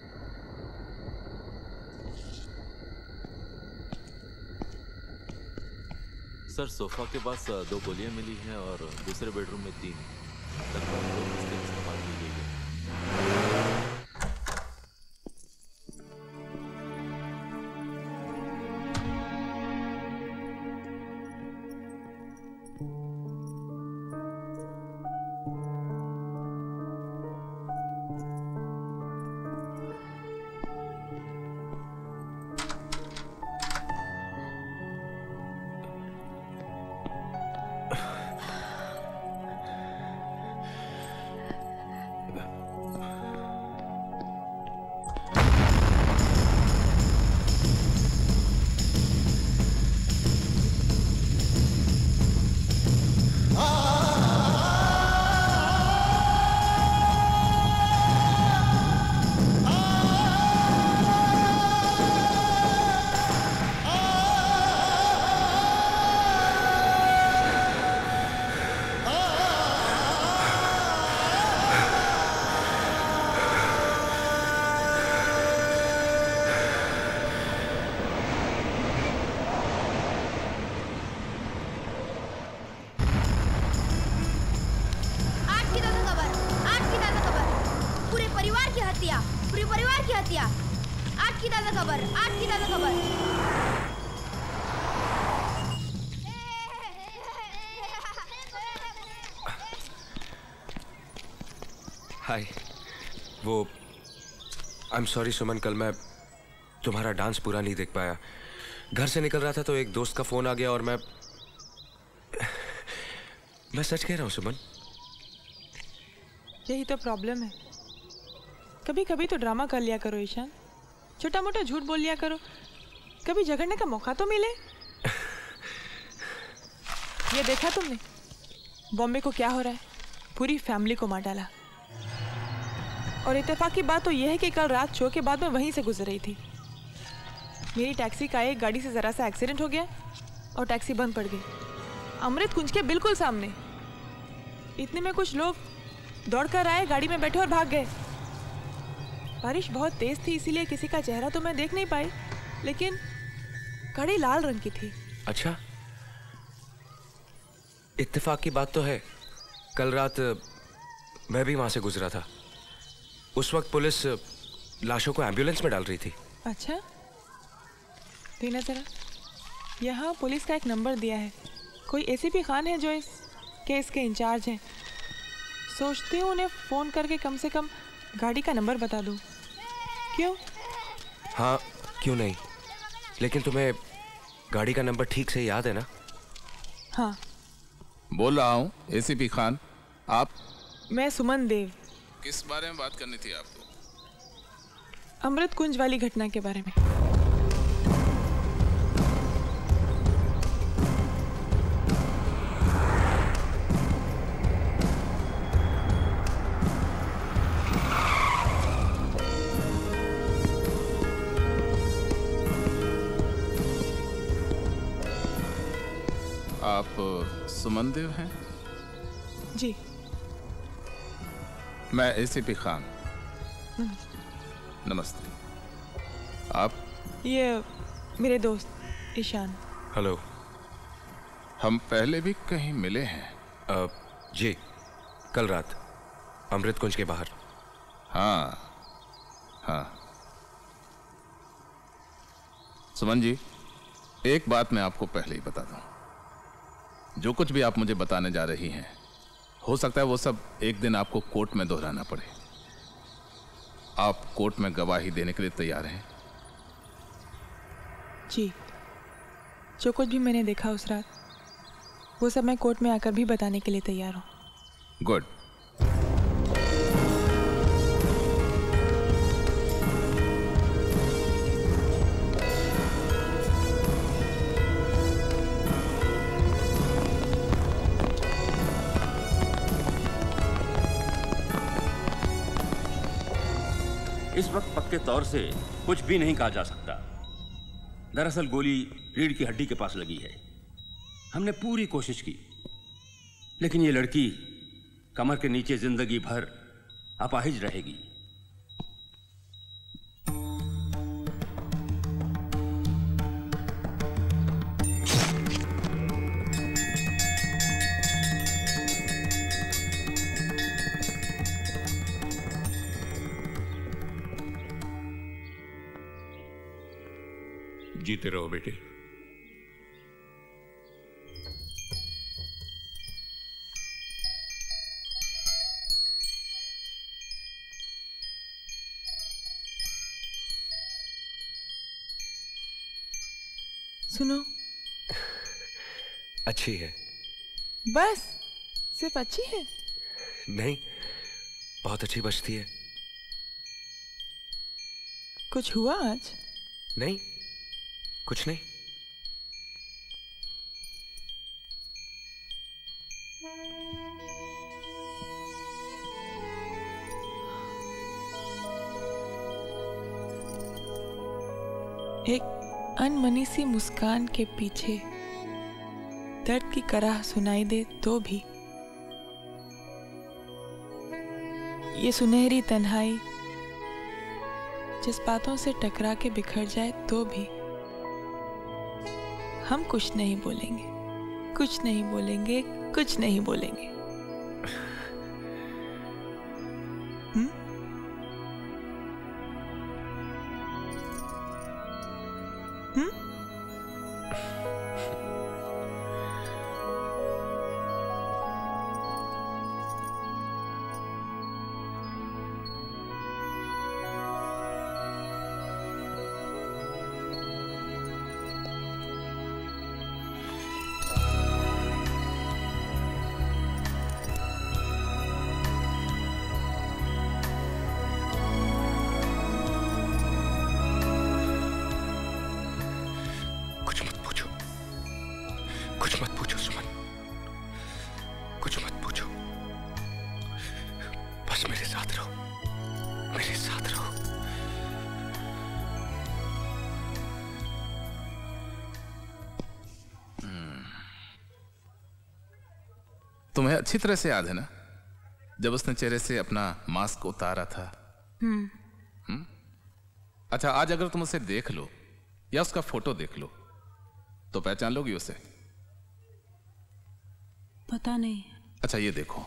सर सोफा के पास दो गोलियां मिली हैं और दूसरे बेडरूम में तीन। लगभग दो बजे इस्तेमाल की गई है। हाय। वो आई एम सॉरी सुमन, कल मैं तुम्हारा डांस पूरा नहीं देख पाया। घर से निकल रहा था तो एक दोस्त का फोन आ गया और मैं मैं सच कह रहा हूँ सुमन। यही तो प्रॉब्लम है। कभी कभी तो ड्रामा कर लिया करो ईशान, छोटा मोटा झूठ बोल लिया करो, कभी झगड़ने का मौका तो मिले। ये देखा तुमने बॉम्बे को क्या हो रहा है? पूरी फैमिली को मार डाला। और इत्तेफाक की बात तो यह है कि कल रात शो के बाद मैं वहीं से गुजर रही थी। मेरी टैक्सी का एक गाड़ी से ज़रा सा एक्सीडेंट हो गया और टैक्सी बंद पड़ गई अमृत कुंज के बिल्कुल सामने। इतने में कुछ लोग दौड़कर आए, गाड़ी में बैठे और भाग गए। बारिश बहुत तेज थी इसीलिए किसी का चेहरा तो मैं देख नहीं पाई, लेकिन गाड़ी लाल रंग की थी। अच्छा, इत्तेफाक की बात तो है, कल रात मैं भी वहां से गुजरा था। उस वक्त पुलिस लाशों को एम्बुलेंस में डाल रही थी। अच्छा, देना जरा। यहाँ पुलिस का एक नंबर दिया है, कोई एसीपी खान है जो इस केस के इंचार्ज हैं। सोचती हूँ उन्हें फ़ोन करके कम से कम गाड़ी का नंबर बता दूँ। क्यों? हाँ, क्यों नहीं, लेकिन तुम्हें गाड़ी का नंबर ठीक से याद है ना? हाँ। बोल रहा हूँ एसीपी खान। आप? मैं सुमन देव। किस बारे में बात करनी थी आपको? अमृत कुंज वाली घटना के बारे में। आप सुमन देव हैं? जी। मैं एसीपी खान। नमस्ते। आप? ये मेरे दोस्त ईशान। हेलो। हम पहले भी कहीं मिले हैं? आ, जी, कल रात अमृत कुंज के बाहर। हाँ हाँ। सुमन जी, एक बात मैं आपको पहले ही बता दूं। जो कुछ भी आप मुझे बताने जा रही हैं, हो सकता है वो सब एक दिन आपको कोर्ट में दोहराना पड़े। आप कोर्ट में गवाही देने के लिए तैयार हैं? जी, जो कुछ भी मैंने देखा उस रात वो सब मैं कोर्ट में आकर भी बताने के लिए तैयार हूँ। गुड। इस वक्त पक्के तौर से कुछ भी नहीं कहा जा सकता। दरअसल गोली रीढ़ की हड्डी के पास लगी है। हमने पूरी कोशिश की, लेकिन ये लड़की कमर के नीचे जिंदगी भर अपाहिज रहेगी। जीते रहो बेटे। सुनो, अच्छी है। बस सिर्फ अच्छी है? नहीं, बहुत अच्छी बजती है। कुछ हुआ आज? नहीं, कुछ नहीं। एक अनमनी सी मुस्कान के पीछे दर्द की कराह सुनाई दे तो भी, ये सुनहरी तन्हाई जज्बातों से टकरा के बिखर जाए तो भी हम कुछ नहीं बोलेंगे, कुछ नहीं बोलेंगे, कुछ नहीं बोलेंगे। हुँ? हुँ? तुम्हें अच्छी तरह से याद है ना, जब उसने चेहरे से अपना मास्क उतारा था? हम्म। हम्म? अच्छा, आज अगर तुम उसे देख लो या उसका फोटो देख लो तो पहचान लोगी उसे? पता नहीं। अच्छा, ये देखो,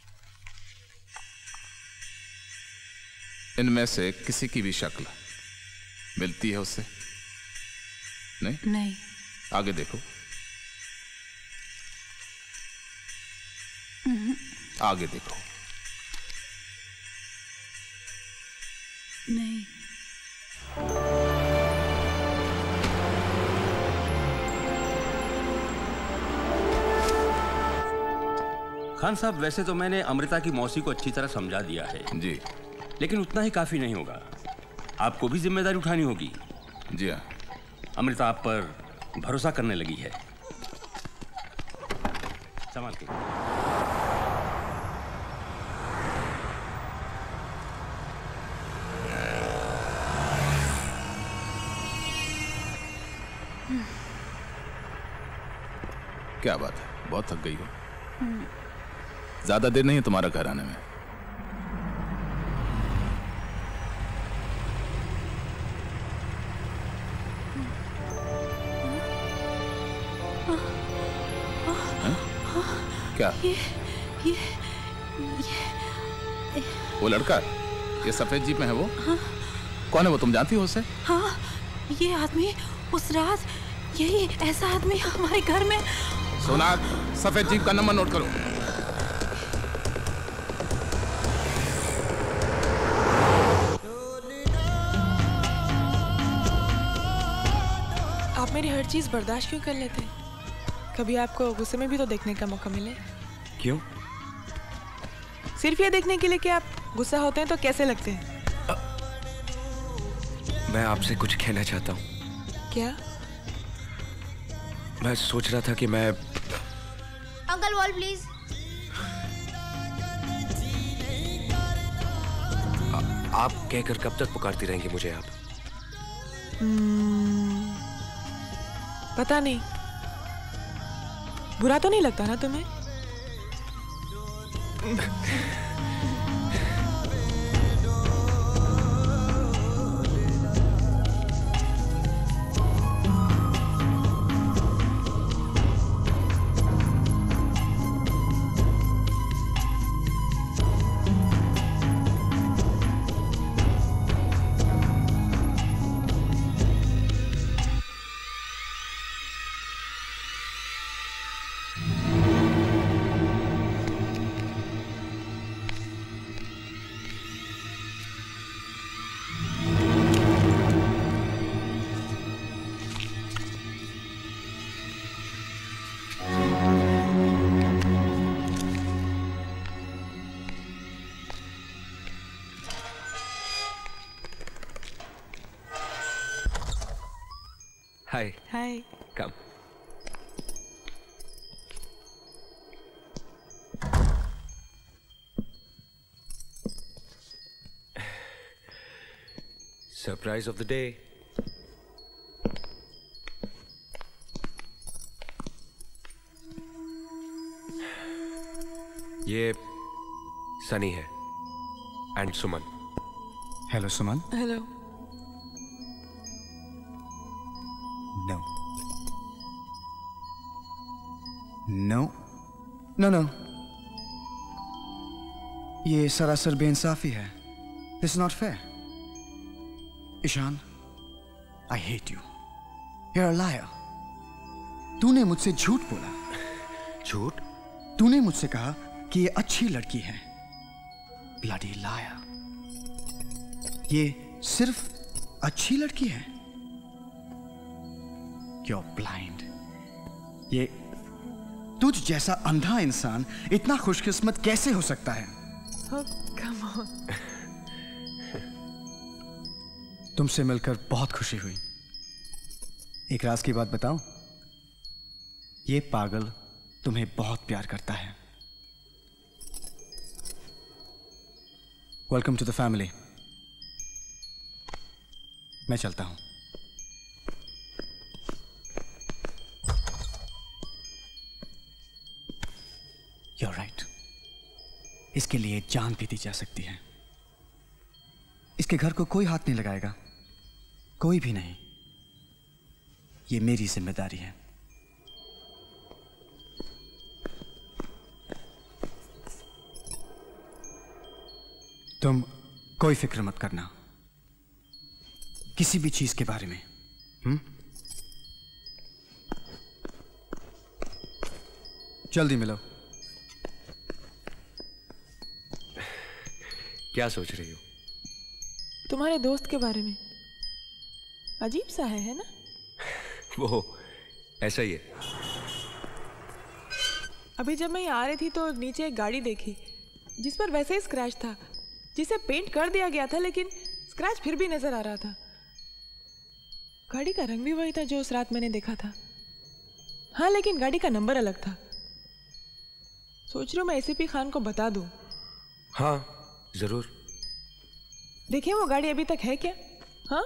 इनमें से किसी की भी शक्ल मिलती है उससे? नहीं? नहीं। आगे देखो, आगे देखो। नहीं। खान साहब, वैसे तो मैंने अमृता की मौसी को अच्छी तरह समझा दिया है जी, लेकिन उतना ही काफी नहीं होगा। आपको भी जिम्मेदारी उठानी होगी। जी हाँ। अमृता आप पर भरोसा करने लगी है। संभाल के। क्या बात है, बहुत थक गई हो? ज्यादा देर नहीं है तुम्हारा घर आने में। क्या? ये, ये, ये, वो लड़का, ये सफेद जीप में है वो? हाँ। कौन है वो, तुम जानती हो उसे? हाँ, ये आदमी उस रात, यही ऐसा आदमी हमारे घर में। सोनाग, सफेद जीप का नंबर नोट करो। आप मेरी हर चीज बर्दाश्त क्यों कर लेते? कभी आपको गुस्से में भी तो देखने का मौका मिले। क्यों? सिर्फ ये देखने के लिए कि आप गुस्सा होते हैं तो कैसे लगते हैं। मैं आपसे कुछ कहना चाहता हूँ। क्या? मैं सोच रहा था कि मैं अंकल वॉल प्लीज। आ, आप कहकर कब तक पुकारती रहेंगी मुझे आप? hmm, पता नहीं, बुरा तो नहीं लगता ना तुम्हें? Hi. Hi. Come. Surprise of the day. ये सनी है and Suman. Hello Suman. Hello. No. No. No, no. ये सरासर बेइंसाफी है। This is not fair. Ishan, I hate you. You're a liar. तूने मुझसे झूठ बोला। झूठ? तूने मुझसे कहा कि ये अच्छी लड़की है। Bloody liar. ये सिर्फ अच्छी लड़की है। You're blind. ये तुझ जैसा अंधा इंसान इतना खुशकिस्मत कैसे हो सकता है? Oh, come on. तुमसे मिलकर बहुत खुशी हुई। एक राज की बात बताऊं? ये पागल तुम्हें बहुत प्यार करता है। Welcome to the family. मैं चलता हूं। You're right. इसके लिए जान भी दी जा सकती है। इसके घर को कोई हाथ नहीं लगाएगा, कोई भी नहीं। ये मेरी जिम्मेदारी है। तुम कोई फिक्र मत करना किसी भी चीज के बारे में। हम्म? जल्दी मिलो। क्या सोच रही हो? तुम्हारे दोस्त के बारे में। अजीब सा है, है ना? वो ऐसा ही है। अभी जब मैं यहाँ आ रही थी तो नीचे एक गाड़ी देखी जिस पर वैसे ही स्क्रैच था, जिसे पेंट कर दिया गया था, लेकिन स्क्रैच फिर भी नजर आ रहा था। गाड़ी का रंग भी वही था जो उस रात मैंने देखा था। हाँ, लेकिन गाड़ी का नंबर अलग था। सोच रही हूँ मैं एसीपी खान को बता दूं। हाँ जरूर। देखिए वो गाड़ी अभी तक है क्या? हाँ?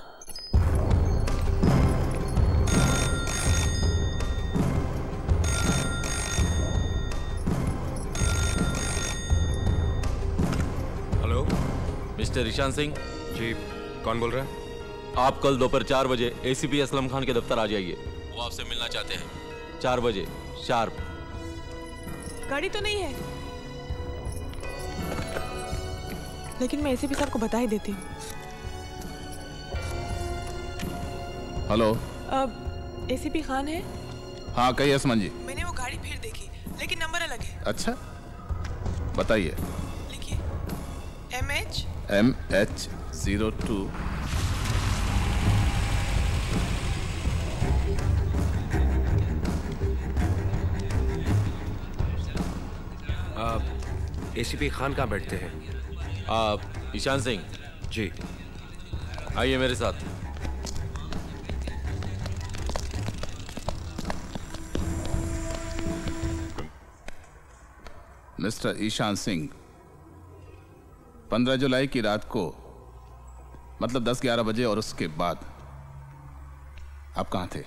Hello, mister Ishaan Singh. जी, कौन बोल रहा है? आप कल दोपहर चार बजे एसीपी असलम खान के दफ्तर आ जाइए। वो आपसे मिलना चाहते हैं। चार बजे शार्प। गाड़ी तो नहीं है, लेकिन मैं एसीपी साहब को बता ही देती हूँ। हेलो। अब एसीपी खान है? हाँ कहिए सुमन जी। मैंने वो गाड़ी फिर देखी, लेकिन नंबर अलग है। अच्छा, बताइए। लिखिए M H M H zero two. ACP Khan कहाँ बैठते हैं? आप ईशान सिंह जी, आइए मेरे साथ। मिस्टर ईशान सिंह, पंद्रह जुलाई की रात को मतलब दस ग्यारह बजे और उसके बाद आप कहाँ थे?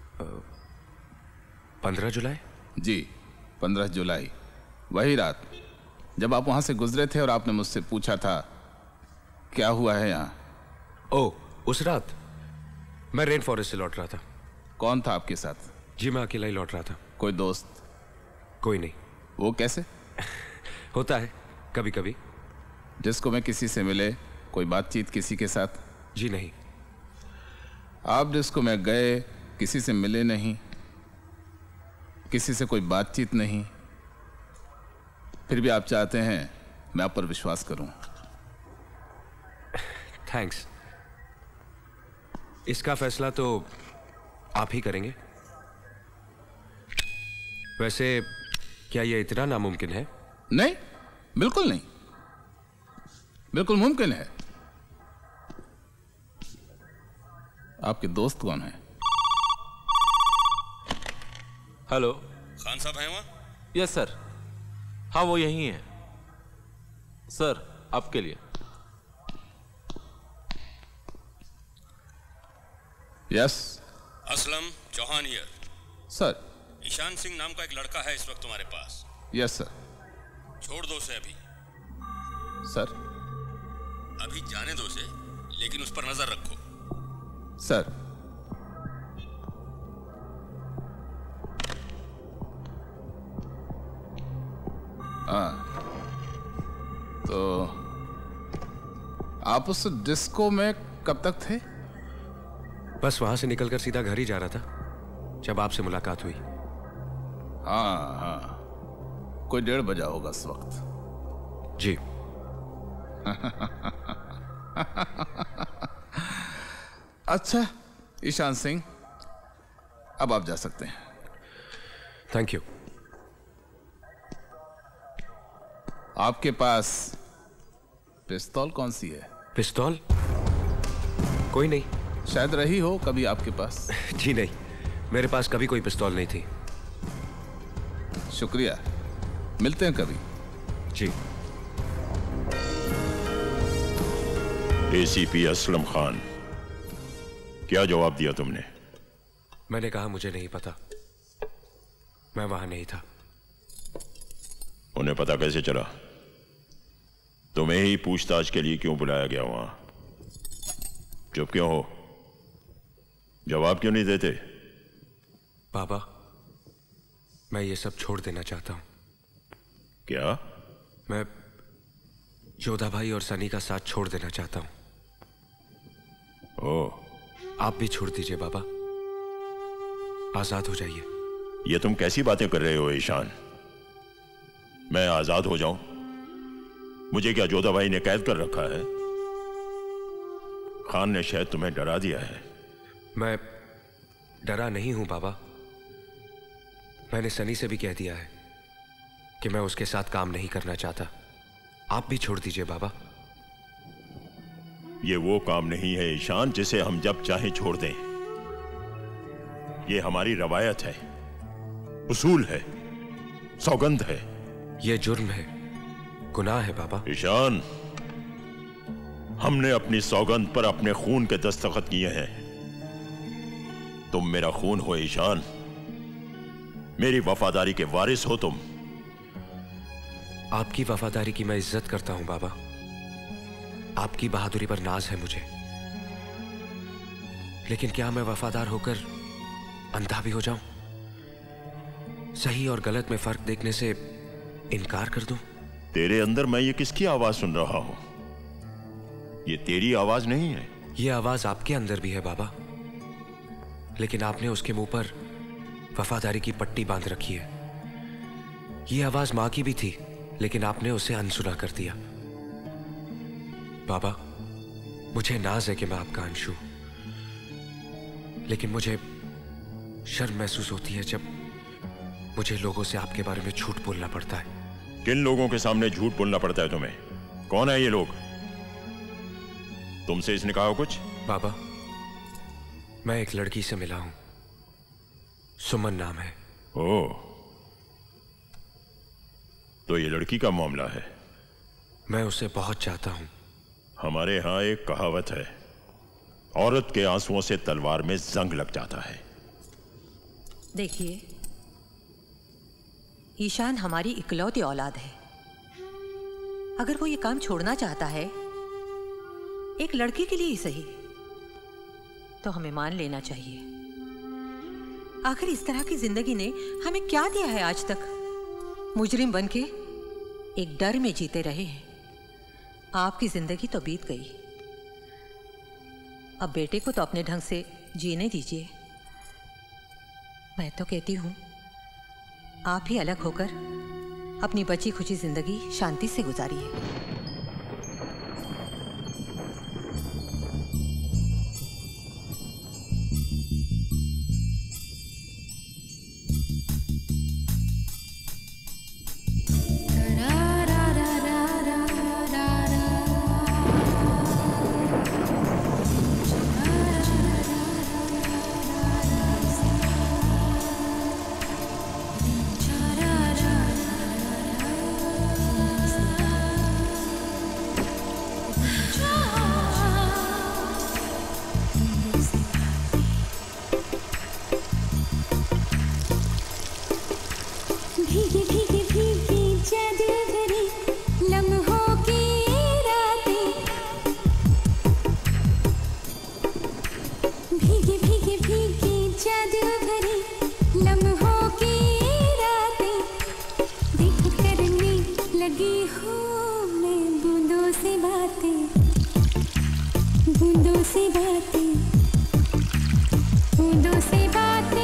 पंद्रह जुलाई? जी, पंद्रह जुलाई, वही रात जब आप वहां से गुजरे थे और आपने मुझसे पूछा था क्या हुआ है यहाँ। ओ, उस रात मैं रेन फॉरेस्ट से लौट रहा था। कौन था आपके साथ? जी, मैं अकेला ही लौट रहा था। कोई दोस्त? कोई नहीं। वो कैसे? होता है कभी कभी। जिसको मैं किसी से मिले, कोई बातचीत किसी के साथ? जी नहीं। आप जिसको मैं गए, किसी से मिले नहीं, किसी से कोई बातचीत नहीं, फिर भी आप चाहते हैं मैं आप पर विश्वास करूं। थैंक्स। इसका फैसला तो आप ही करेंगे। वैसे क्या यह इतना नामुमकिन है? नहीं, बिल्कुल नहीं, बिल्कुल मुमकिन है। आपके दोस्त कौन है? हेलो, खान साहब हैं वहाँ? यस सर, हाँ वो यही है सर, आपके लिए। Yes. Aslam Chauhan here. Sir. Ishaan Singh नाम का एक लड़का है इस वक्त तुम्हारे पास। Yes sir. छोड़ दो उसे अभी। सर। अभी जाने दो उसे, लेकिन उस पर नजर रखो। सर। हाँ, तो आप उस डिस्को में कब तक थे? बस वहां से निकलकर सीधा घर ही जा रहा था जब आपसे मुलाकात हुई। हाँ हाँ, कोई डेढ़ बजा होगा इस वक्त। जी। अच्छा ईशान सिंह, अब आप जा सकते हैं। Thank you. आपके पास पिस्तौल कौन सी है? पिस्तौल? कोई नहीं। शायद रही हो कभी आपके पास। जी नहीं, मेरे पास कभी कोई पिस्तौल नहीं थी। शुक्रिया, मिलते हैं कभी। जी। एसीपी असलम खान, क्या जवाब दिया तुमने? मैंने कहा मुझे नहीं पता, मैं वहां नहीं था। उन्हें पता कैसे चला? तुम्हें ही पूछताछ के लिए क्यों बुलाया गया वहां? चुप क्यों हो? जवाब क्यों नहीं देते? बाबा, मैं ये सब छोड़ देना चाहता हूं। क्या? मैं जोधा भाई और सनी का साथ छोड़ देना चाहता हूं। ओह, आप भी छोड़ दीजिए बाबा, आजाद हो जाइए। ये तुम कैसी बातें कर रहे हो ईशान? मैं आजाद हो जाऊं? मुझे क्या जोधा भाई ने कैद कर रखा है? खान ने शायद तुम्हें डरा दिया है। मैं डरा नहीं हूं बाबा। मैंने सनी से भी कह दिया है कि मैं उसके साथ काम नहीं करना चाहता। आप भी छोड़ दीजिए बाबा। ये वो काम नहीं है ईशान जिसे हम जब चाहे छोड़ दें। ये हमारी रवायत है, उसूल है, सौगंध है। ये जुर्म है, गुनाह है बाबा। ईशान, हमने अपनी सौगंध पर अपने खून के दस्तखत किए हैं। तुम मेरा खून हो ईशान, मेरी वफादारी के वारिस हो तुम। आपकी वफादारी की मैं इज्जत करता हूं बाबा। आपकी बहादुरी पर नाज है मुझे, लेकिन क्या मैं वफादार होकर अंधा भी हो जाऊं? सही और गलत में फर्क देखने से इनकार कर दूं? तेरे अंदर मैं ये किसकी आवाज सुन रहा हूं? ये तेरी आवाज नहीं है। ये आवाज आपके अंदर भी है बाबा, लेकिन आपने उसके मुंह पर वफादारी की पट्टी बांध रखी है। ये आवाज मां की भी थी, लेकिन आपने उसे अनसुना कर दिया। बाबा, मुझे नाज है कि मैं आपका अंश हूं, लेकिन मुझे शर्म महसूस होती है जब मुझे लोगों से आपके बारे में झूठ बोलना पड़ता है। किन लोगों के सामने झूठ बोलना पड़ता है तुम्हें? कौन है ये लोग? तुमसे इसने कहा कुछ? बाबा, मैं एक लड़की से मिला हूं, सुमन नाम है। ओह, तो ये लड़की का मामला है। मैं उसे बहुत चाहता हूं। हमारे यहां एक कहावत है, औरत के आंसुओं से तलवार में जंग लग जाता है। देखिए, ईशान हमारी इकलौती औलाद है। अगर वो ये काम छोड़ना चाहता है, एक लड़की के लिए ही सही, तो हमें मान लेना चाहिए। आखिर इस तरह की जिंदगी ने हमें क्या दिया है आज तक? मुजरिम बनके एक डर में जीते रहे हैं। आपकी जिंदगी तो बीत गई, अब बेटे को तो अपने ढंग से जीने दीजिए। मैं तो कहती हूं, आप भी अलग होकर अपनी बची खुची जिंदगी शांति से गुजारिए। भीगी भीगी भीगी जादू भरी लम्हों की रातें, भीगी भीगी भीगी जादू भरी लम्हों की रातें, देख करने लगी हूँ मैं बूंदों से बातें, बूंदों से बातें, बूंदों से बातें।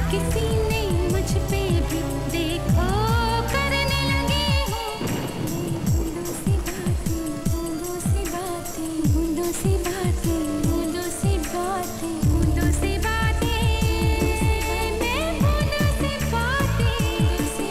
किसी ने मुझ पे भी देखो करने लगे हो बूंदों सी बातें बूंदों सी बातें बूंदों सी बातें बूंदों सी बातें बूंदों सी बातें मैं बूंदों सी बातें सी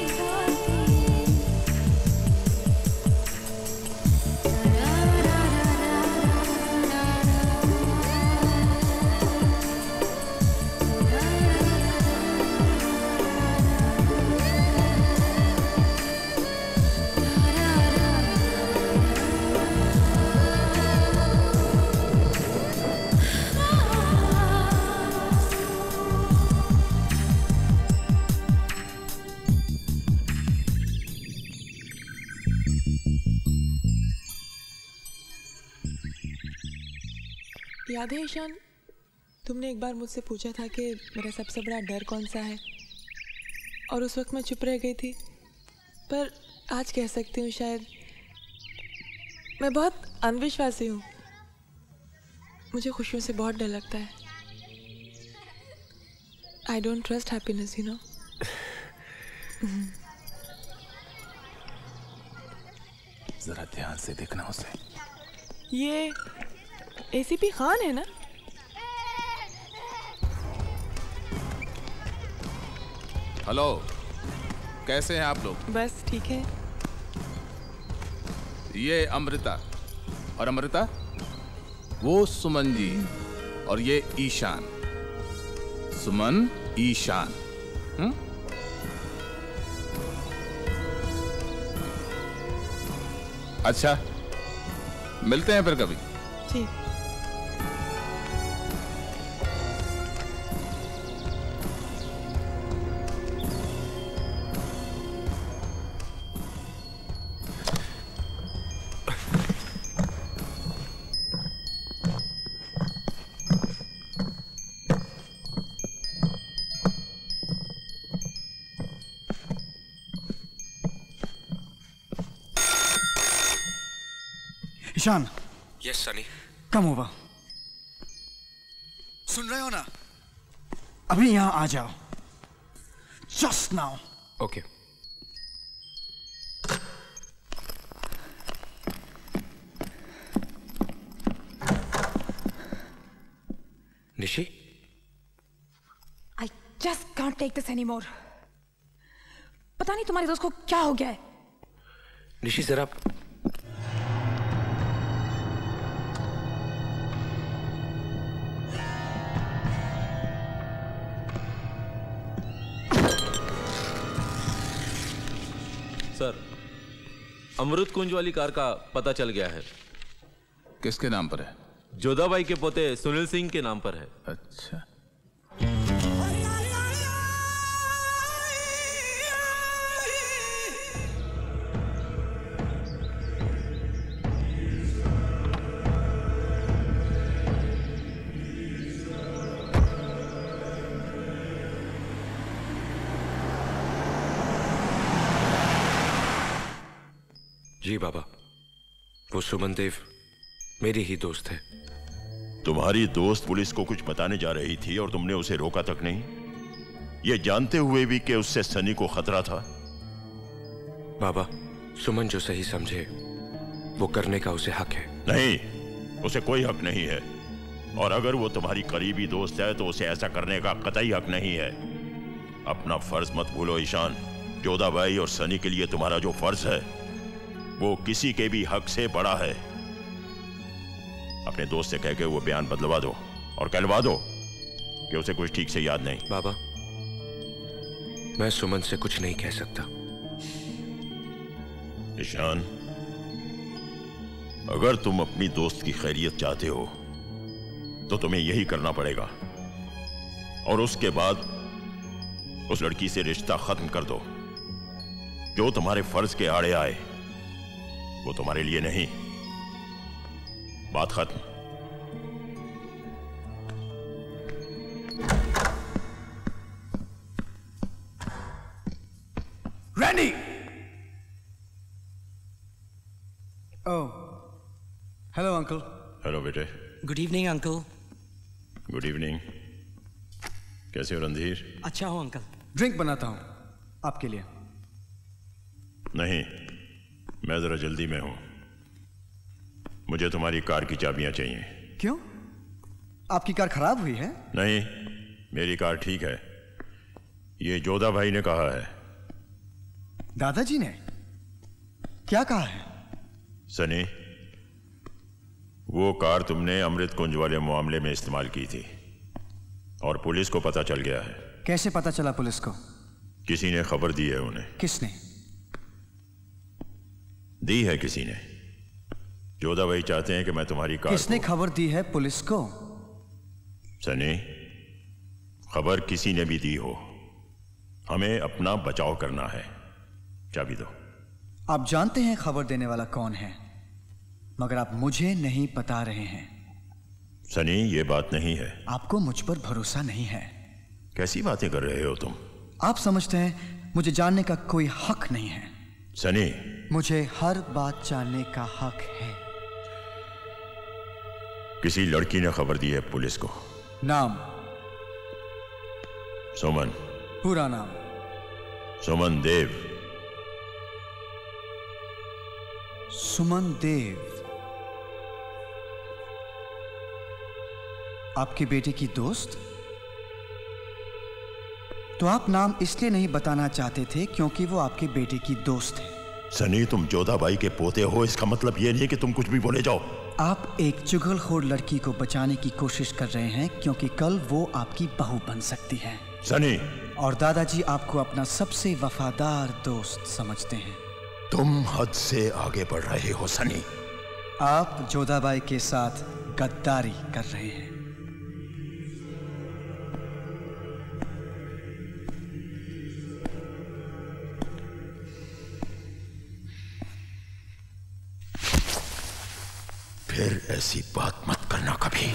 याद है ईशान, तुमने एक बार मुझसे पूछा था कि मेरा सबसे बड़ा डर कौन सा है, और उस वक्त मैं चुप रह गई थी। पर आज कह सकती हूँ शायद मैं बहुत अनविश्वासी हूँ। मुझे खुशियों से बहुत डर लगता है। I don't trust happiness, you know. जरा ध्यान से देखना उसे। ये एसीपी खान है ना? हेलो, कैसे हैं आप लोग? बस ठीक है। ये अमृता, और अमृता वो सुमन जी, और ये ईशान। सुमन, ईशान। हम्म? अच्छा, मिलते हैं फिर कभी। ठीक। Ishaan. Yes Sunny. Come over. सुन रहे हो ना? अभी यहां आ जाओ। Just now. Okay. Nishi? I just can't take this anymore. पता नहीं तुम्हारे दोस्त को क्या हो गया है। निशी जरा सर, अमृत कुंज वाली कार का पता चल गया है। किसके नाम पर है? जोधाबाई के पोते सुनील सिंह के नाम पर है। अच्छा। जी बाबा, वो सुमन देव मेरी ही दोस्त है। तुम्हारी दोस्त पुलिस को कुछ बताने जा रही थी और तुमने उसे रोका तक नहीं, ये जानते हुए भी कि उससे सनी को खतरा था। बाबा, सुमन जो सही समझे वो करने का उसे हक है। नहीं, उसे कोई हक नहीं है, और अगर वो तुम्हारी करीबी दोस्त है तो उसे ऐसा करने का कतई हक नहीं है। अपना फर्ज मत भूलो ईशान। जोधाबाई और सनी के लिए तुम्हारा जो फर्ज है वो किसी के भी हक से बड़ा है। अपने दोस्त से कह के वो बयान बदलवा दो और कहलवा दो कि उसे कुछ ठीक से याद नहीं। बाबा, मैं सुमन से कुछ नहीं कह सकता। ईशान, अगर तुम अपनी दोस्त की खैरियत चाहते हो तो तुम्हें यही करना पड़ेगा, और उसके बाद उस लड़की से रिश्ता खत्म कर दो। जो तुम्हारे फर्ज के आड़े आए वो तुम्हारे लिए नहीं। बात खत्म। Randy! Oh, hello uncle. Hello बेटे। Good evening uncle. Good evening. कैसे हो रणधीर? अच्छा हो अंकल। ड्रिंक बनाता हूँ आपके लिए। नहीं, मैं जरा जल्दी में हूं। मुझे तुम्हारी कार की चाबियां चाहिए। क्यों? आपकी कार खराब हुई है? नहीं, मेरी कार ठीक है। ये जोधा भाई ने कहा है। दादाजी ने क्या कहा है? सनी, वो कार तुमने अमृत कुंज वाले मामले में इस्तेमाल की थी और पुलिस को पता चल गया है। कैसे पता चला पुलिस को? किसी ने खबर दी है उन्हें। किसने दी है? किसी ने। जोधा भाई चाहते हैं कि मैं तुम्हारी कार किसने को... खबर दी है पुलिस को? सनी, खबर किसी ने भी दी हो, हमें अपना बचाव करना है। चाबी दो। आप जानते हैं खबर देने वाला कौन है, मगर आप मुझे नहीं बता रहे हैं। सनी, ये बात नहीं है। आपको मुझ पर भरोसा नहीं है। कैसी बातें कर रहे हो तुम? आप समझते हैं मुझे जानने का कोई हक नहीं है। सनी, मुझे हर बात जानने का हक है। किसी लड़की ने खबर दी है पुलिस को। नाम? सुमन। पूरा नाम? सुमन देव। सुमन देव आपके बेटे की दोस्त? तो आप नाम इसलिए नहीं बताना चाहते थे क्योंकि वो आपके बेटे की दोस्त है। सनी, तुम जोधा बाई के पोते हो, इसका मतलब ये नहीं कि तुम कुछ भी बोले जाओ। आप एक चुगलखोर लड़की को बचाने की कोशिश कर रहे हैं क्योंकि कल वो आपकी बहू बन सकती है। सनी। और दादाजी आपको अपना सबसे वफादार दोस्त समझते हैं। तुम हद से आगे बढ़ रहे हो सनी। आप जोधाबाई के साथ गद्दारी कर रहे हैं। फिर ऐसी बात मत करना कभी।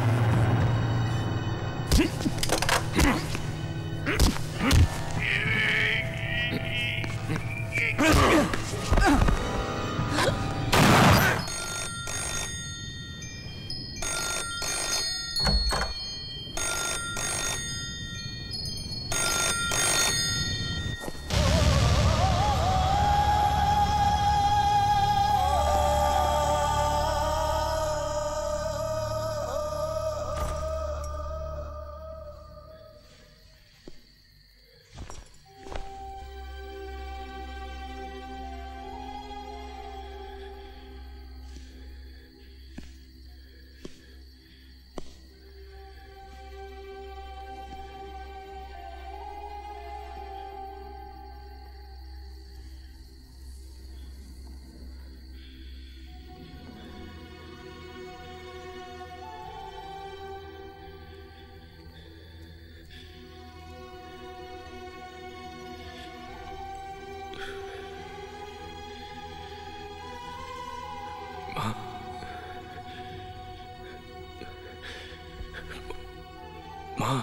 माँ,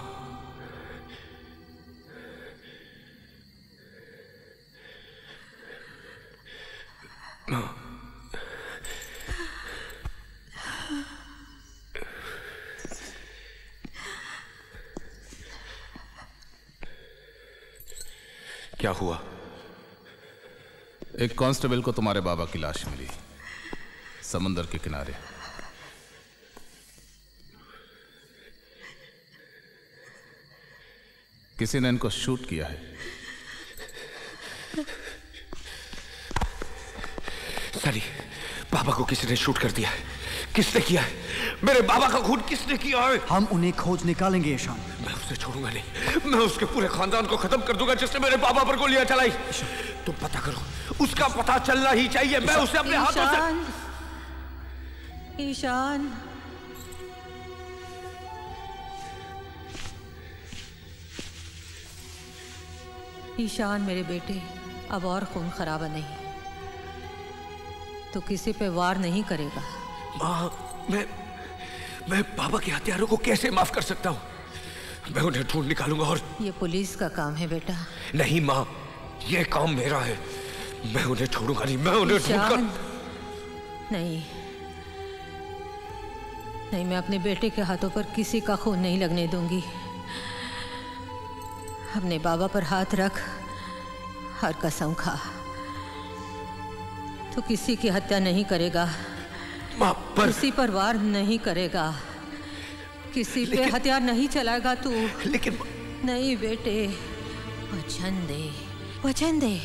माँ, क्या हुआ? एक कांस्टेबल को तुम्हारे बाबा की लाश मिली समुंदर के किनारे। किसी ने इनको शूट किया है। सनी, बाबा को किसी ने शूट कर दिया है। किसने किया है? मेरे बाबा का खून किसने किया है? हम उन्हें खोज निकालेंगे ईशान। मैं उसे छोड़ूंगा नहीं। मैं उसके पूरे खानदान को खत्म कर दूंगा जिसने मेरे बाबा पर गोलियां चलाई। तुम पता करो, उसका पता चलना ही चाहिए। मैं उसे अपने हाथों से। ईशान, ईशान मेरे बेटे, अब और खून खराबा नहीं। तो किसी पे वार नहीं करेगा। माँ, मैं मैं बाबा के हत्यारों को कैसे माफ कर सकता हूँ? मैं उन्हें ढूंढ निकालूंगा। और ये पुलिस का काम है बेटा। नहीं माँ, ये काम मेरा है। मैं उन्हें छोड़ूंगा नहीं। मैं उन्हें ढूंढकर। नहीं नहीं, मैं अपने बेटे के हाथों पर किसी का खून नहीं लगने दूंगी। अपने बाबा पर हाथ रख और कसम खा, तू किसी की हत्या नहीं करेगा, पर... किसी पर वार नहीं करेगा, किसी पे हथियार नहीं चलाएगा तू। लेकिन नहीं बेटे, वचन दे, वचन दे।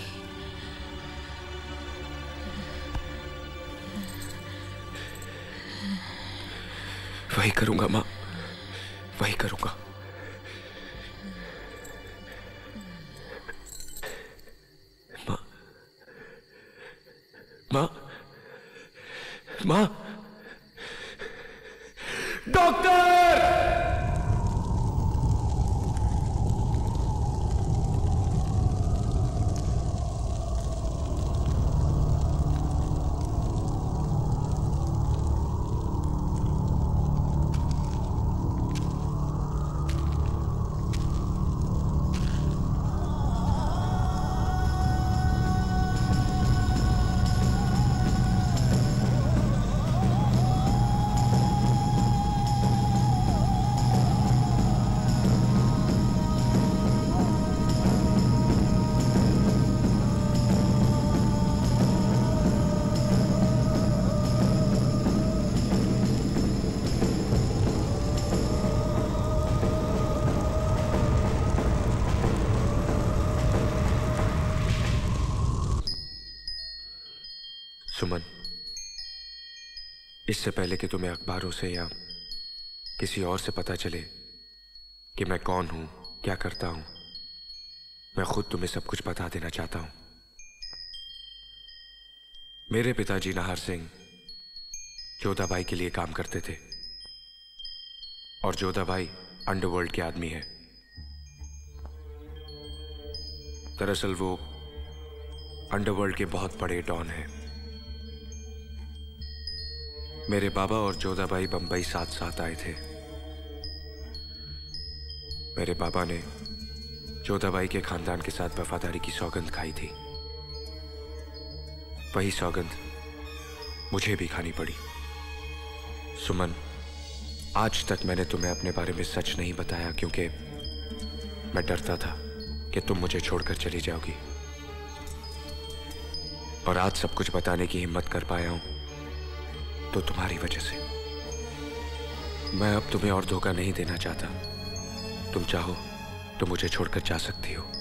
वही करूंगा माँ, वही करूंगा। माँ, माँ, माँ, डॉक्टर! सुमन, इससे पहले कि तुम्हें अखबारों से या किसी और से पता चले कि मैं कौन हूं, क्या करता हूं, मैं खुद तुम्हें सब कुछ बता देना चाहता हूं। मेरे पिताजी नाहर सिंह जोधाबाई के लिए काम करते थे और जोधाबाई अंडरवर्ल्ड के आदमी है। दरअसल वो अंडरवर्ल्ड के बहुत बड़े डॉन हैं। मेरे बाबा और जोधाबाई बंबई साथ साथ आए थे। मेरे बाबा ने जोधाबाई के खानदान के साथ वफादारी की सौगंध खाई थी। वही सौगंध मुझे भी खानी पड़ी। सुमन, आज तक मैंने तुम्हें अपने बारे में सच नहीं बताया क्योंकि मैं डरता था कि तुम मुझे छोड़कर चली जाओगी। और आज सब कुछ बताने की हिम्मत कर पाया हूं तो तुम्हारी वजह से। मैं अब तुम्हें और धोखा नहीं देना चाहता। तुम चाहो तो मुझे छोड़कर जा सकती हो।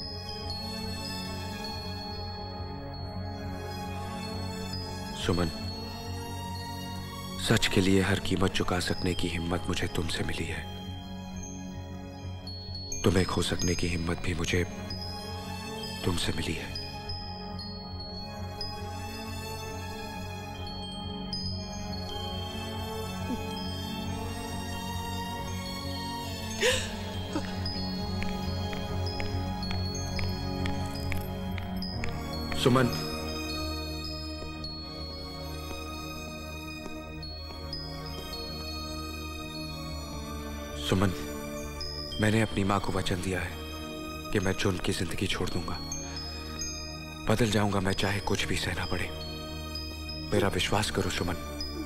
सुमन, सच के लिए हर कीमत चुका सकने की हिम्मत मुझे तुमसे मिली है। तुम्हें खो सकने की हिम्मत भी मुझे तुमसे मिली है। सुमन, सुमन, मैंने अपनी मां को वचन दिया है कि मैं चुन की जिंदगी छोड़ दूंगा। बदल जाऊंगा मैं, चाहे कुछ भी सहना पड़े। मेरा विश्वास करो सुमन।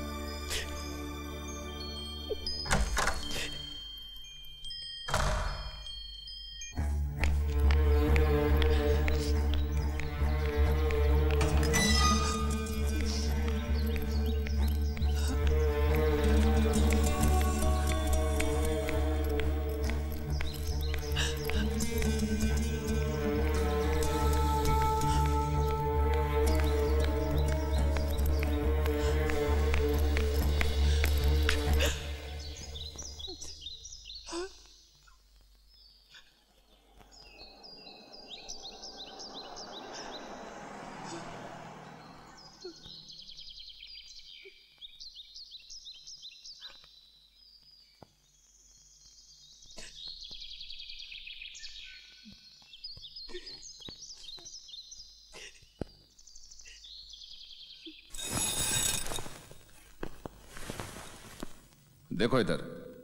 देखो इधर।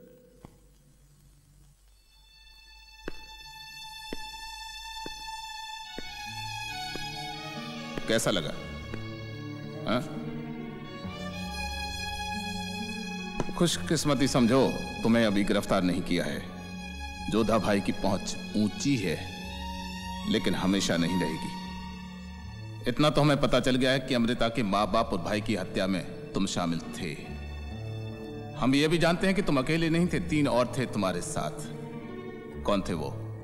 कैसा लगा? हाँ? खुशकिस्मती समझो तुम्हें अभी गिरफ्तार नहीं किया है। जोधा भाई की पहुंच ऊंची है, लेकिन हमेशा नहीं रहेगी। इतना तो हमें पता चल गया है कि अमृता के माँ बाप और भाई की हत्या में तुम शामिल थे। हम ये भी जानते हैं कि तुम अकेले नहीं थे, तीन और थे तुम्हारे साथ। कौन थे वो?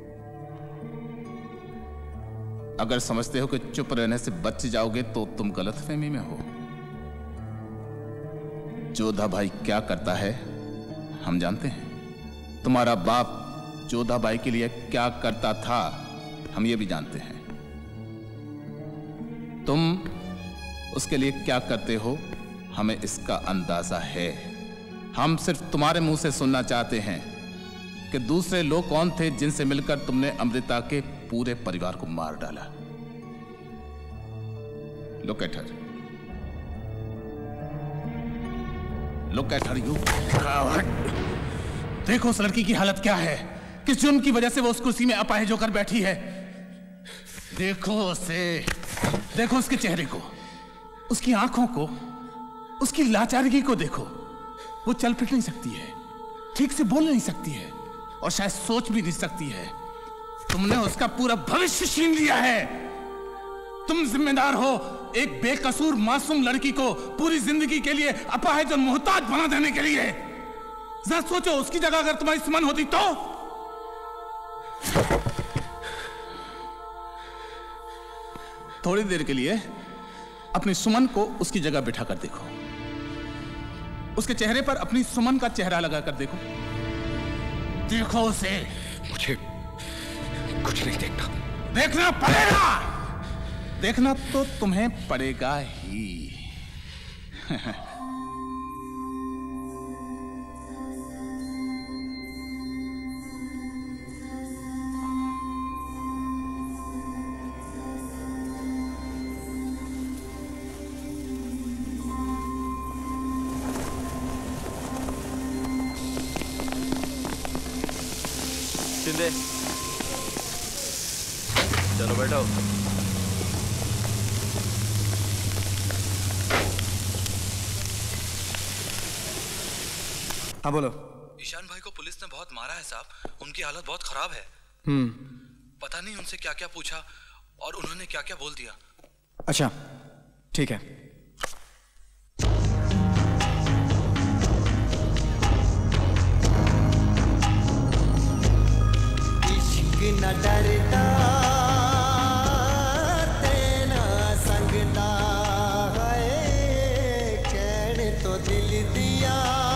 अगर समझते हो कि चुप रहने से बच जाओगे तो तुम गलतफहमी में हो। जोधा भाई क्या करता है हम जानते हैं। तुम्हारा बाप जोधा भाई के लिए क्या करता था हम ये भी जानते हैं। तुम उसके लिए क्या करते हो हमें इसका अंदाजा है। हम सिर्फ तुम्हारे मुंह से सुनना चाहते हैं कि दूसरे लोग कौन थे जिनसे मिलकर तुमने अमृता के पूरे परिवार को मार डाला। Look at her. Look at her, you coward. देखो उस लड़की की हालत क्या है, किस जुर्म की वजह से वो उस कुर्सी में अपाहिज होकर बैठी है। देखो उसे, देखो उसके चेहरे को, उसकी आंखों को, उसकी लाचारगी को देखो। वो चल फिर नहीं सकती है, ठीक से बोल नहीं सकती है और शायद सोच भी नहीं सकती है। तुमने उसका पूरा भविष्य छीन लिया है। तुम जिम्मेदार हो एक बेकसूर मासूम लड़की को पूरी जिंदगी के लिए अपाहिज और मोहताज बना देने के लिए। जरा सोचो, उसकी जगह अगर तुम्हारी सुमन होती तो। थोड़ी देर के लिए अपनी सुमन को उसकी जगह बिठा कर देखो। उसके चेहरे पर अपनी सुमन का चेहरा लगा कर देखो। देखो उसे। मुझे कुछ नहीं देखना। देखना पड़ेगा। देखना तो तुम्हें पड़ेगा ही। शिंदे, चलो बैठो। हाँ बोलो। ईशान भाई को पुलिस ने बहुत मारा है साहब, उनकी हालत बहुत खराब है। हम्म। पता नहीं उनसे क्या क्या पूछा और उन्होंने क्या क्या बोल दिया। अच्छा ठीक है। इश्क न डरता तेना संगता है, कहने तो दिल दिया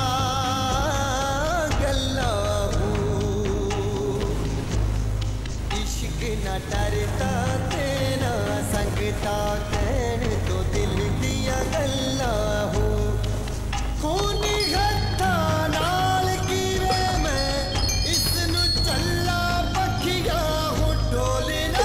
गल्ला हूँ। इश्क न डरता तेना संगता, कहने तो दिल दिया गल्ला हूँ। खूनी हत्था नाल कीवे मैं इसनु चल्ला पखिया हूँ ढोलना।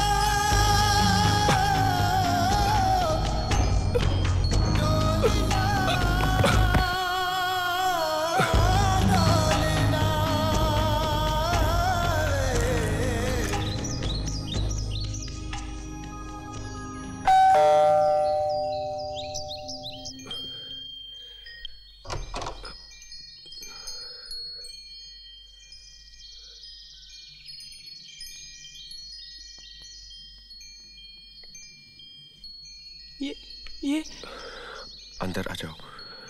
ये ये अंदर आ जाओ।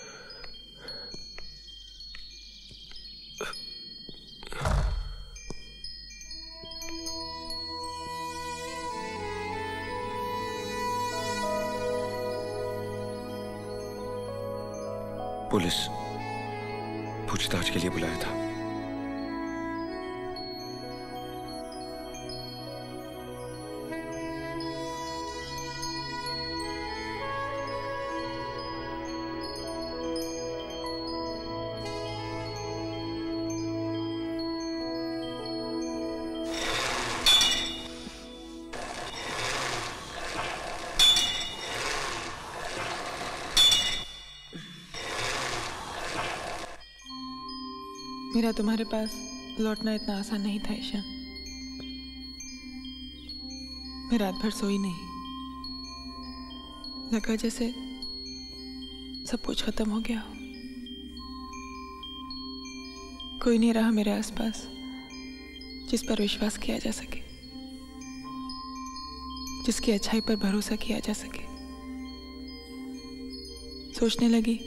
पुलिस पूछताछ के लिए बुलाया था। मेरा तुम्हारे पास लौटना इतना आसान नहीं था ईशान। मैं रात भर सोई नहीं, लगा जैसे सब कुछ खत्म हो गया। कोई नहीं रहा मेरे आसपास जिस पर विश्वास किया जा सके। जिसकी अच्छाई पर भरोसा किया जा सके। सोचने लगी,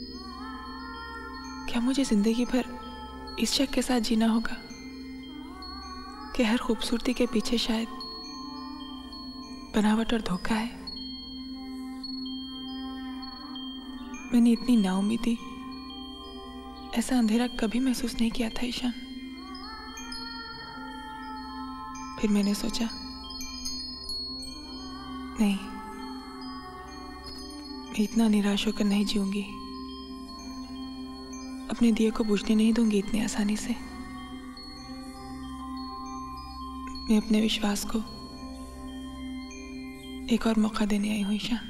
क्या मुझे जिंदगी भर इस शक के साथ जीना होगा कि हर खूबसूरती के पीछे शायद बनावट और धोखा है। मैंने इतनी नाउमीदी, ऐसा अंधेरा कभी महसूस नहीं किया था ईशान। फिर मैंने सोचा, नहीं, मैं इतना निराश होकर नहीं जीऊंगी, अपने दिए को बुझने नहीं दूंगी इतनी आसानी से। मैं अपने विश्वास को एक और मौका देने आई हूं ईशान।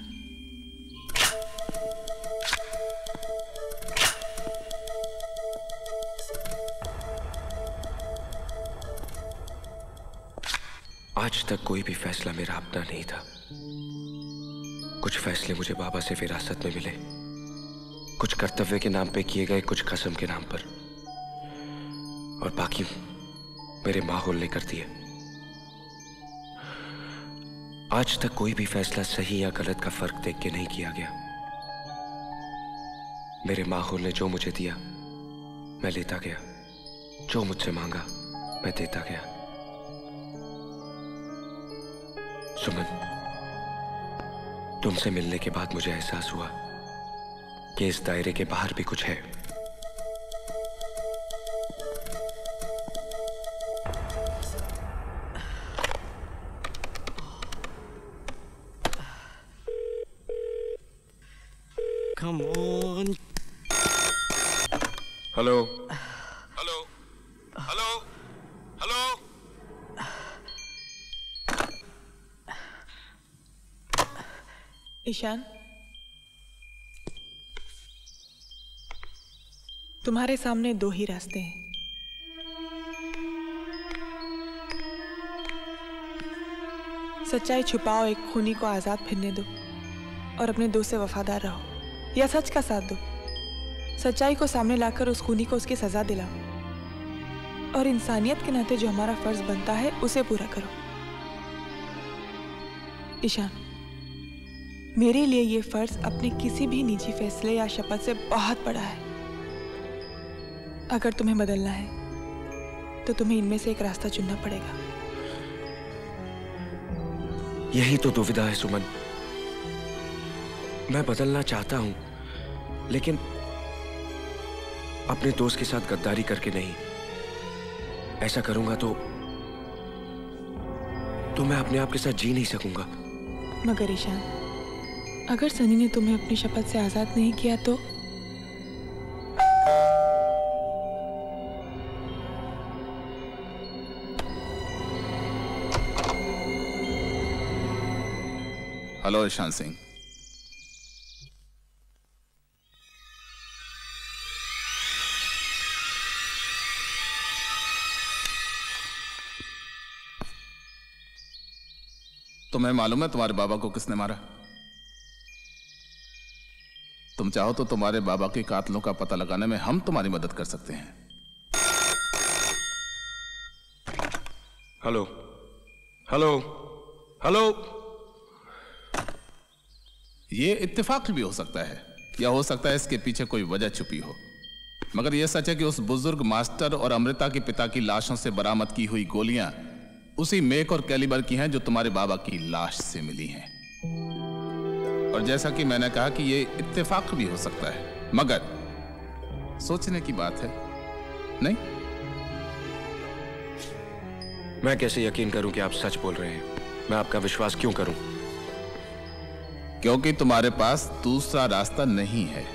आज तक कोई भी फैसला मेरा अपना नहीं था। कुछ फैसले मुझे बाबा से विरासत में मिले, कुछ कर्तव्य के नाम पे किए गए, कुछ कसम के नाम पर, और बाकी मेरे माहौल ने कर दिए। आज तक कोई भी फैसला सही या गलत का फर्क देख के नहीं किया गया। मेरे माहौल ने जो मुझे दिया मैं लेता गया, जो मुझसे मांगा मैं देता गया। सुमन, तुमसे मिलने के बाद मुझे एहसास हुआ कि इस दायरे के बाहर भी कुछ है। Come on. Hello hello hello hello. Ishaan, तुम्हारे सामने दो ही रास्ते हैं। सच्चाई छुपाओ, एक खूनी को आजाद फिरने दो और अपने दोस्त से वफादार रहो, या सच का साथ दो। सच्चाई को सामने लाकर उस खूनी को उसकी सजा दिलाओ और इंसानियत के नाते जो हमारा फर्ज बनता है उसे पूरा करो। ईशान, मेरे लिए ये फर्ज अपने किसी भी निजी फैसले या शपथ से बहुत बड़ा है। अगर तुम्हें बदलना है तो तुम्हें इनमें से एक रास्ता चुनना पड़ेगा। यही तो दुविधा है सुमन। मैं बदलना चाहता हूं, लेकिन अपने दोस्त के साथ गद्दारी करके नहीं। ऐसा करूंगा तो तो मैं अपने आप के साथ जी नहीं सकूंगा। मगर ईशान, अगर सनी ने तुम्हें अपनी शपथ से आजाद नहीं किया तो हेलो ईशान सिंह। तुम्हें मालूम है तुम्हारे बाबा को किसने मारा? तुम चाहो तो तुम्हारे बाबा के कातलों का पता लगाने में हम तुम्हारी मदद कर सकते हैं। Hello hello hello. ये इत्तेफाक भी हो सकता है, या हो सकता है इसके पीछे कोई वजह छुपी हो, मगर यह सच है कि उस बुजुर्ग मास्टर और अमृता के पिता की लाशों से बरामद की हुई गोलियां उसी मेक और कैलिबर की हैं जो तुम्हारे बाबा की लाश से मिली हैं। और जैसा कि मैंने कहा कि यह इत्तेफाक भी हो सकता है, मगर सोचने की बात है, नहीं? मैं कैसे यकीन करूं कि आप सच बोल रहे हैं? मैं आपका विश्वास क्यों करूं? क्योंकि तुम्हारे पास दूसरा रास्ता नहीं है,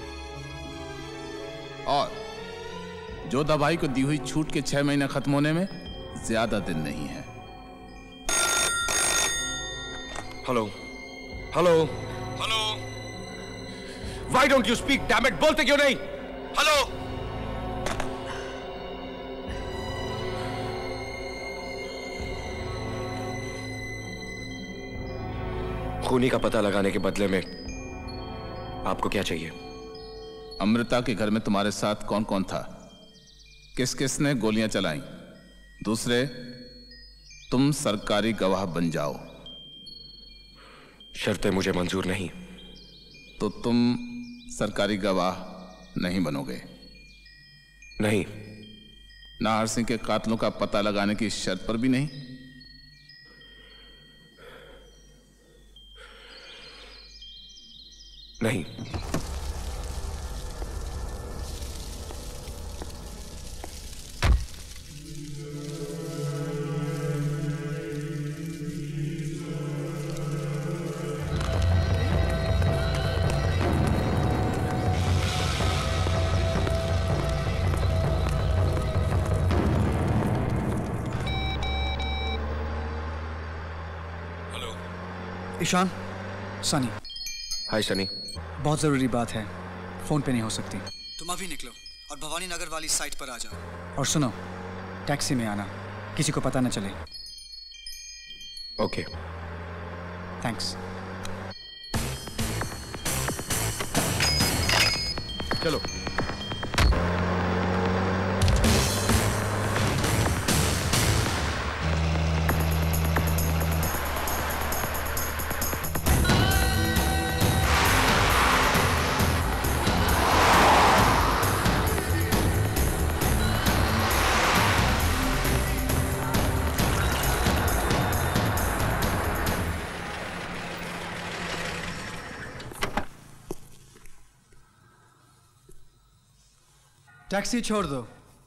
और जोधा भाई को दी हुई छूट के छह महीने खत्म होने में ज्यादा दिन नहीं है। Hello hello hello. Why don't you speak, damn it? बोलते क्यों नहीं? हेलो। खूनी का पता लगाने के बदले में आपको क्या चाहिए? अमृता के घर में तुम्हारे साथ कौन कौन था? किस किस ने गोलियां चलाई? दूसरे, तुम सरकारी गवाह बन जाओ शर्तें मुझे मंजूर नहीं। तो तुम सरकारी गवाह नहीं बनोगे? नहीं। नाहर सिंह के कातलों का पता लगाने की शर्त पर भी नहीं? नहीं। ईशान, सनी। हाय सनी। बहुत जरूरी बात है, फोन पे नहीं हो सकती। तुम अभी निकलो और भवानी नगर वाली साइट पर आ जाओ। और सुनो, टैक्सी में आना, किसी को पता न चले। ओके। थैंक्स। चलो। टैक्सी छोड़ दो।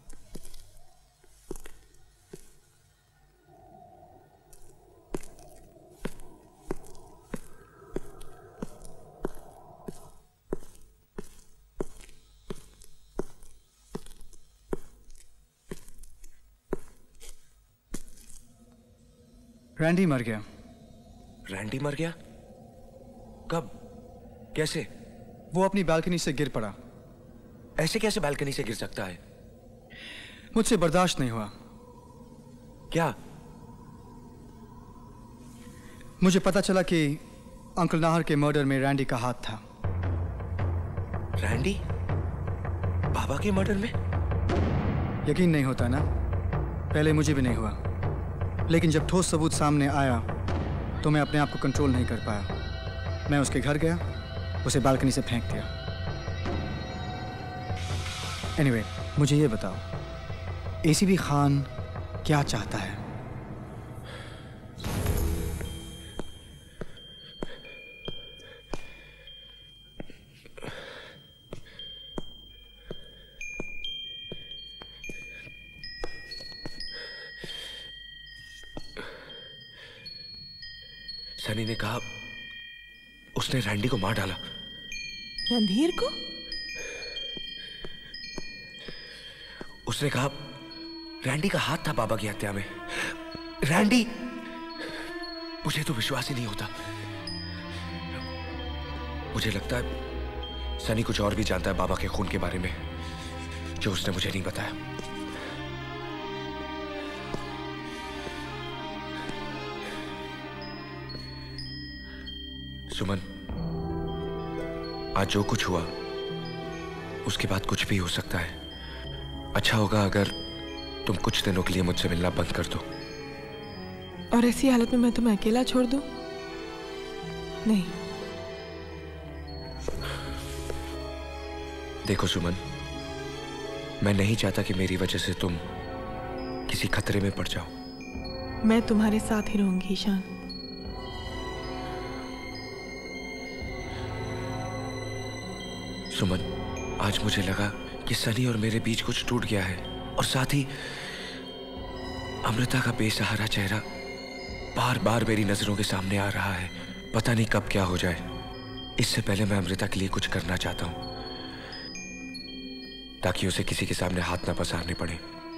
रैंडी मर गया। रैंडी मर गया? कब? कैसे? वो अपनी बालकनी से गिर पड़ा। ऐसे कैसे बालकनी से गिर सकता है? मुझसे बर्दाश्त नहीं हुआ। क्या? मुझे पता चला कि अंकल नाहर के मर्डर में रैंडी का हाथ था। रैंडी? बाबा के मर्डर में? यकीन नहीं होता ना? पहले मुझे भी नहीं हुआ, लेकिन जब ठोस सबूत सामने आया तो मैं अपने आप को कंट्रोल नहीं कर पाया। मैं उसके घर गया, उसे बालकनी से फेंक दिया। एनीवे, anyway, मुझे ये बताओ, एसीपी खान क्या चाहता है? सनी ने कहा उसने रैंडी को मार डाला। रणधीर को? उसने कहा रैंडी का हाथ था बाबा की हत्या में। रैंडी? मुझे तो विश्वास ही नहीं होता। मुझे लगता है सनी कुछ और भी जानता है बाबा के खून के बारे में, जो उसने मुझे नहीं बताया। सुमन, आज जो कुछ हुआ उसके बाद कुछ भी हो सकता है। अच्छा होगा अगर तुम कुछ दिनों के लिए मुझसे मिलना बंद कर दो। और ऐसी हालत में मैं तुम्हें अकेला छोड़ दूं? नहीं। देखो सुमन, मैं नहीं चाहता कि मेरी वजह से तुम किसी खतरे में पड़ जाओ। मैं तुम्हारे साथ ही रहूंगी ईशान। सुमन, आज मुझे लगा कि सनी और मेरे बीच कुछ टूट गया है, और साथ ही अमृता का बेसहारा चेहरा बार बार मेरी नजरों के सामने आ रहा है। पता नहीं कब क्या हो जाए। इससे पहले मैं अमृता के लिए कुछ करना चाहता हूं, ताकि उसे किसी के सामने हाथ ना पसारने पड़े।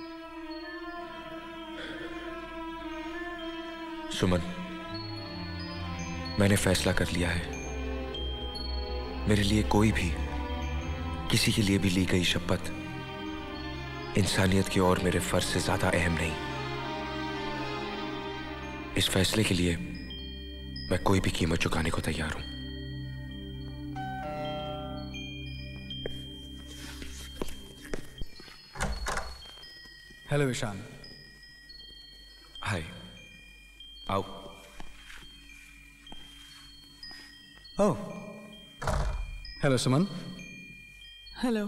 सुमन, मैंने फैसला कर लिया है। मेरे लिए कोई भी, किसी के लिए भी ली गई शपथ इंसानियत की और मेरे फर्ज से ज्यादा अहम नहीं। इस फैसले के लिए मैं कोई भी कीमत चुकाने को तैयार हूं। हेलो ईशान। हाय। आओ। Oh, hello Suman. हेलो।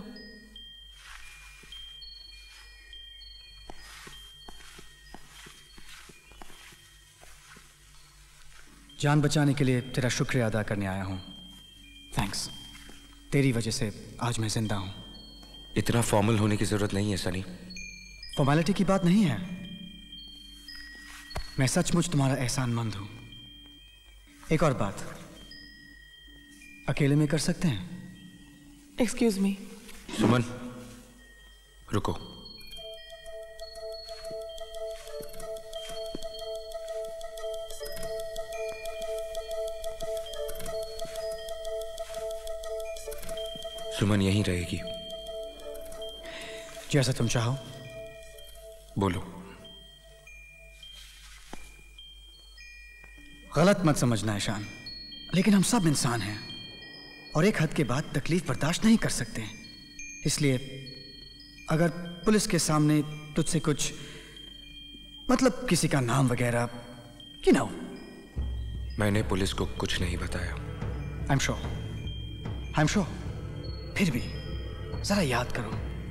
जान बचाने के लिए तेरा शुक्रिया अदा करने आया हूं। थैंक्स। तेरी वजह से आज मैं जिंदा हूं। इतना फॉर्मल होने की जरूरत नहीं है सनी। फॉर्मेलिटी की बात नहीं है। मैं सचमुच तुम्हारा एहसानमंद हूं। एक और बात, अकेले में कर सकते हैं? Excuse me. सुमन, रुको। सुमन यहीं रहेगी। जैसा तुम चाहो। बोलो। गलत मत समझना ईशान, लेकिन हम सब इंसान हैं और एक हद के बाद तकलीफ बर्दाश्त नहीं कर सकते। इसलिए अगर पुलिस के सामने तुझसे कुछ मतलब किसी का नाम वगैरह कि ना हो। मैंने पुलिस को कुछ नहीं बताया। I am sure, I am sure. फिर भी जरा याद करो,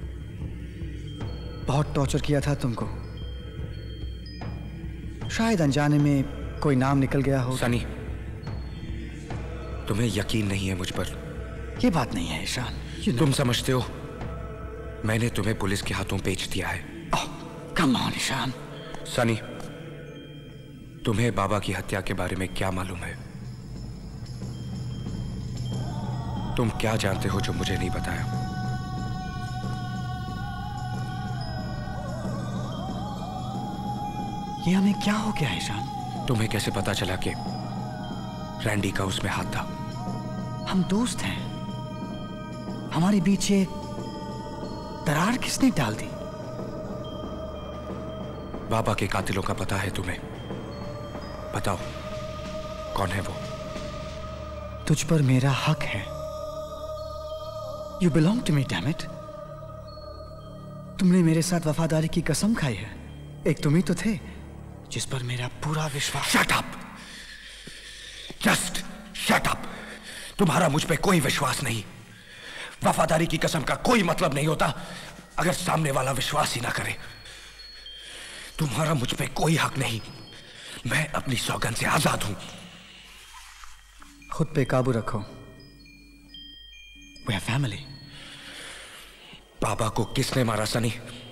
बहुत टॉर्चर किया था तुमको। शायद अनजाने में कोई नाम निकल गया हो। सनी, तुम्हें यकीन नहीं है मुझ पर। ये बात नहीं है ईशान। तुम समझते हो मैंने तुम्हें पुलिस के हाथों बेच दिया है। Come on Ishan. सनी, तुम्हें बाबा की हत्या के बारे में क्या मालूम है? तुम क्या जानते हो जो मुझे नहीं बताया? ये हमें क्या हो गया ईशान? तुम्हें कैसे पता चला कि रैंडी का उसमें हाथ था? हम दोस्त हैं। हमारे बीच ये दरार किसने डाल दी? बाबा के कातिलों का पता है तुम्हें? बताओ कौन है वो? तुझ पर मेरा हक है। You belong to me, damn it. तुमने मेरे साथ वफादारी की कसम खाई है। एक तुम ही तो थे जिस पर मेरा पूरा विश्वास। Shut up! Just shut up! तुम्हारा मुझ पे कोई विश्वास नहीं। वफादारी की कसम का कोई मतलब नहीं होता अगर सामने वाला विश्वास ही ना करे। तुम्हारा मुझ पे कोई हक नहीं। मैं अपनी सौगंध से आजाद हूं। खुद पे काबू रखो। We are family. बाबा को किसने मारा सनी?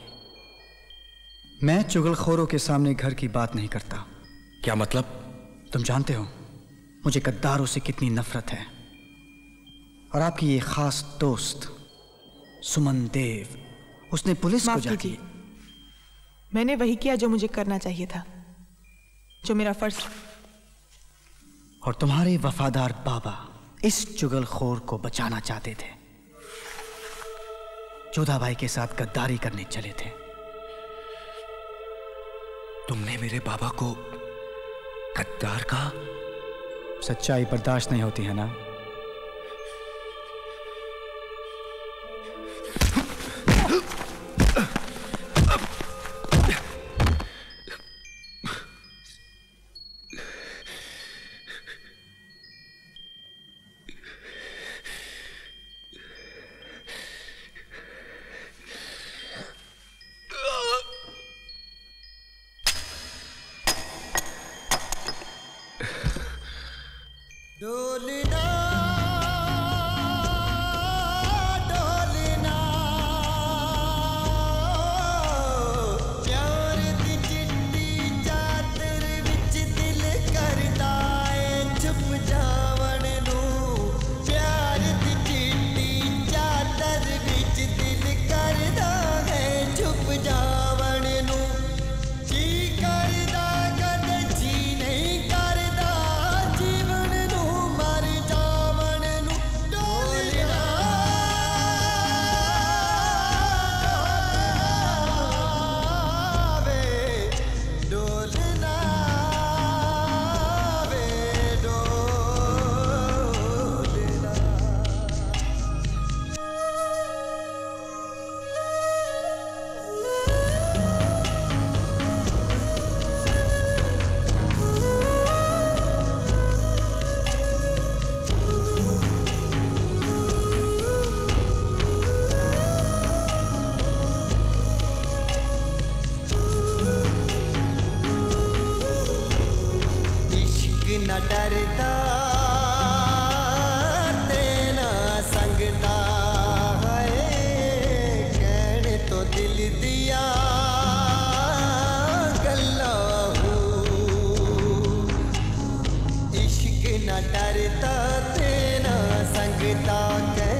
मैं चुगलखोरों के सामने घर की बात नहीं करता। क्या मतलब? तुम जानते हो मुझे गद्दारों से कितनी नफरत है। और आपकी ये खास दोस्त सुमन देव, उसने पुलिस को जाके। मैंने वही किया जो मुझे करना चाहिए था, जो मेरा फर्ज। और तुम्हारे वफादार बाबा इस चुगलखोर को बचाना चाहते थे। जोधाबाई के साथ गद्दारी करने चले थे। तुमने मेरे बाबा को गद्दार कहा? सच्चाई बर्दाश्त नहीं होती है ना? डोलना डोलना प्यार दी चिट्टी चादर विच दिल करदा है छुप जावण नूं। प्यार दी चिट्टी चादर विच दिल करदा है छुप जावण नूं। जी करदा कद जी नहीं करदा जीवन नूं मर न डरता तेना संगता है कहने तो दिल दिया गल्ला इश्क न डरता तेना संगता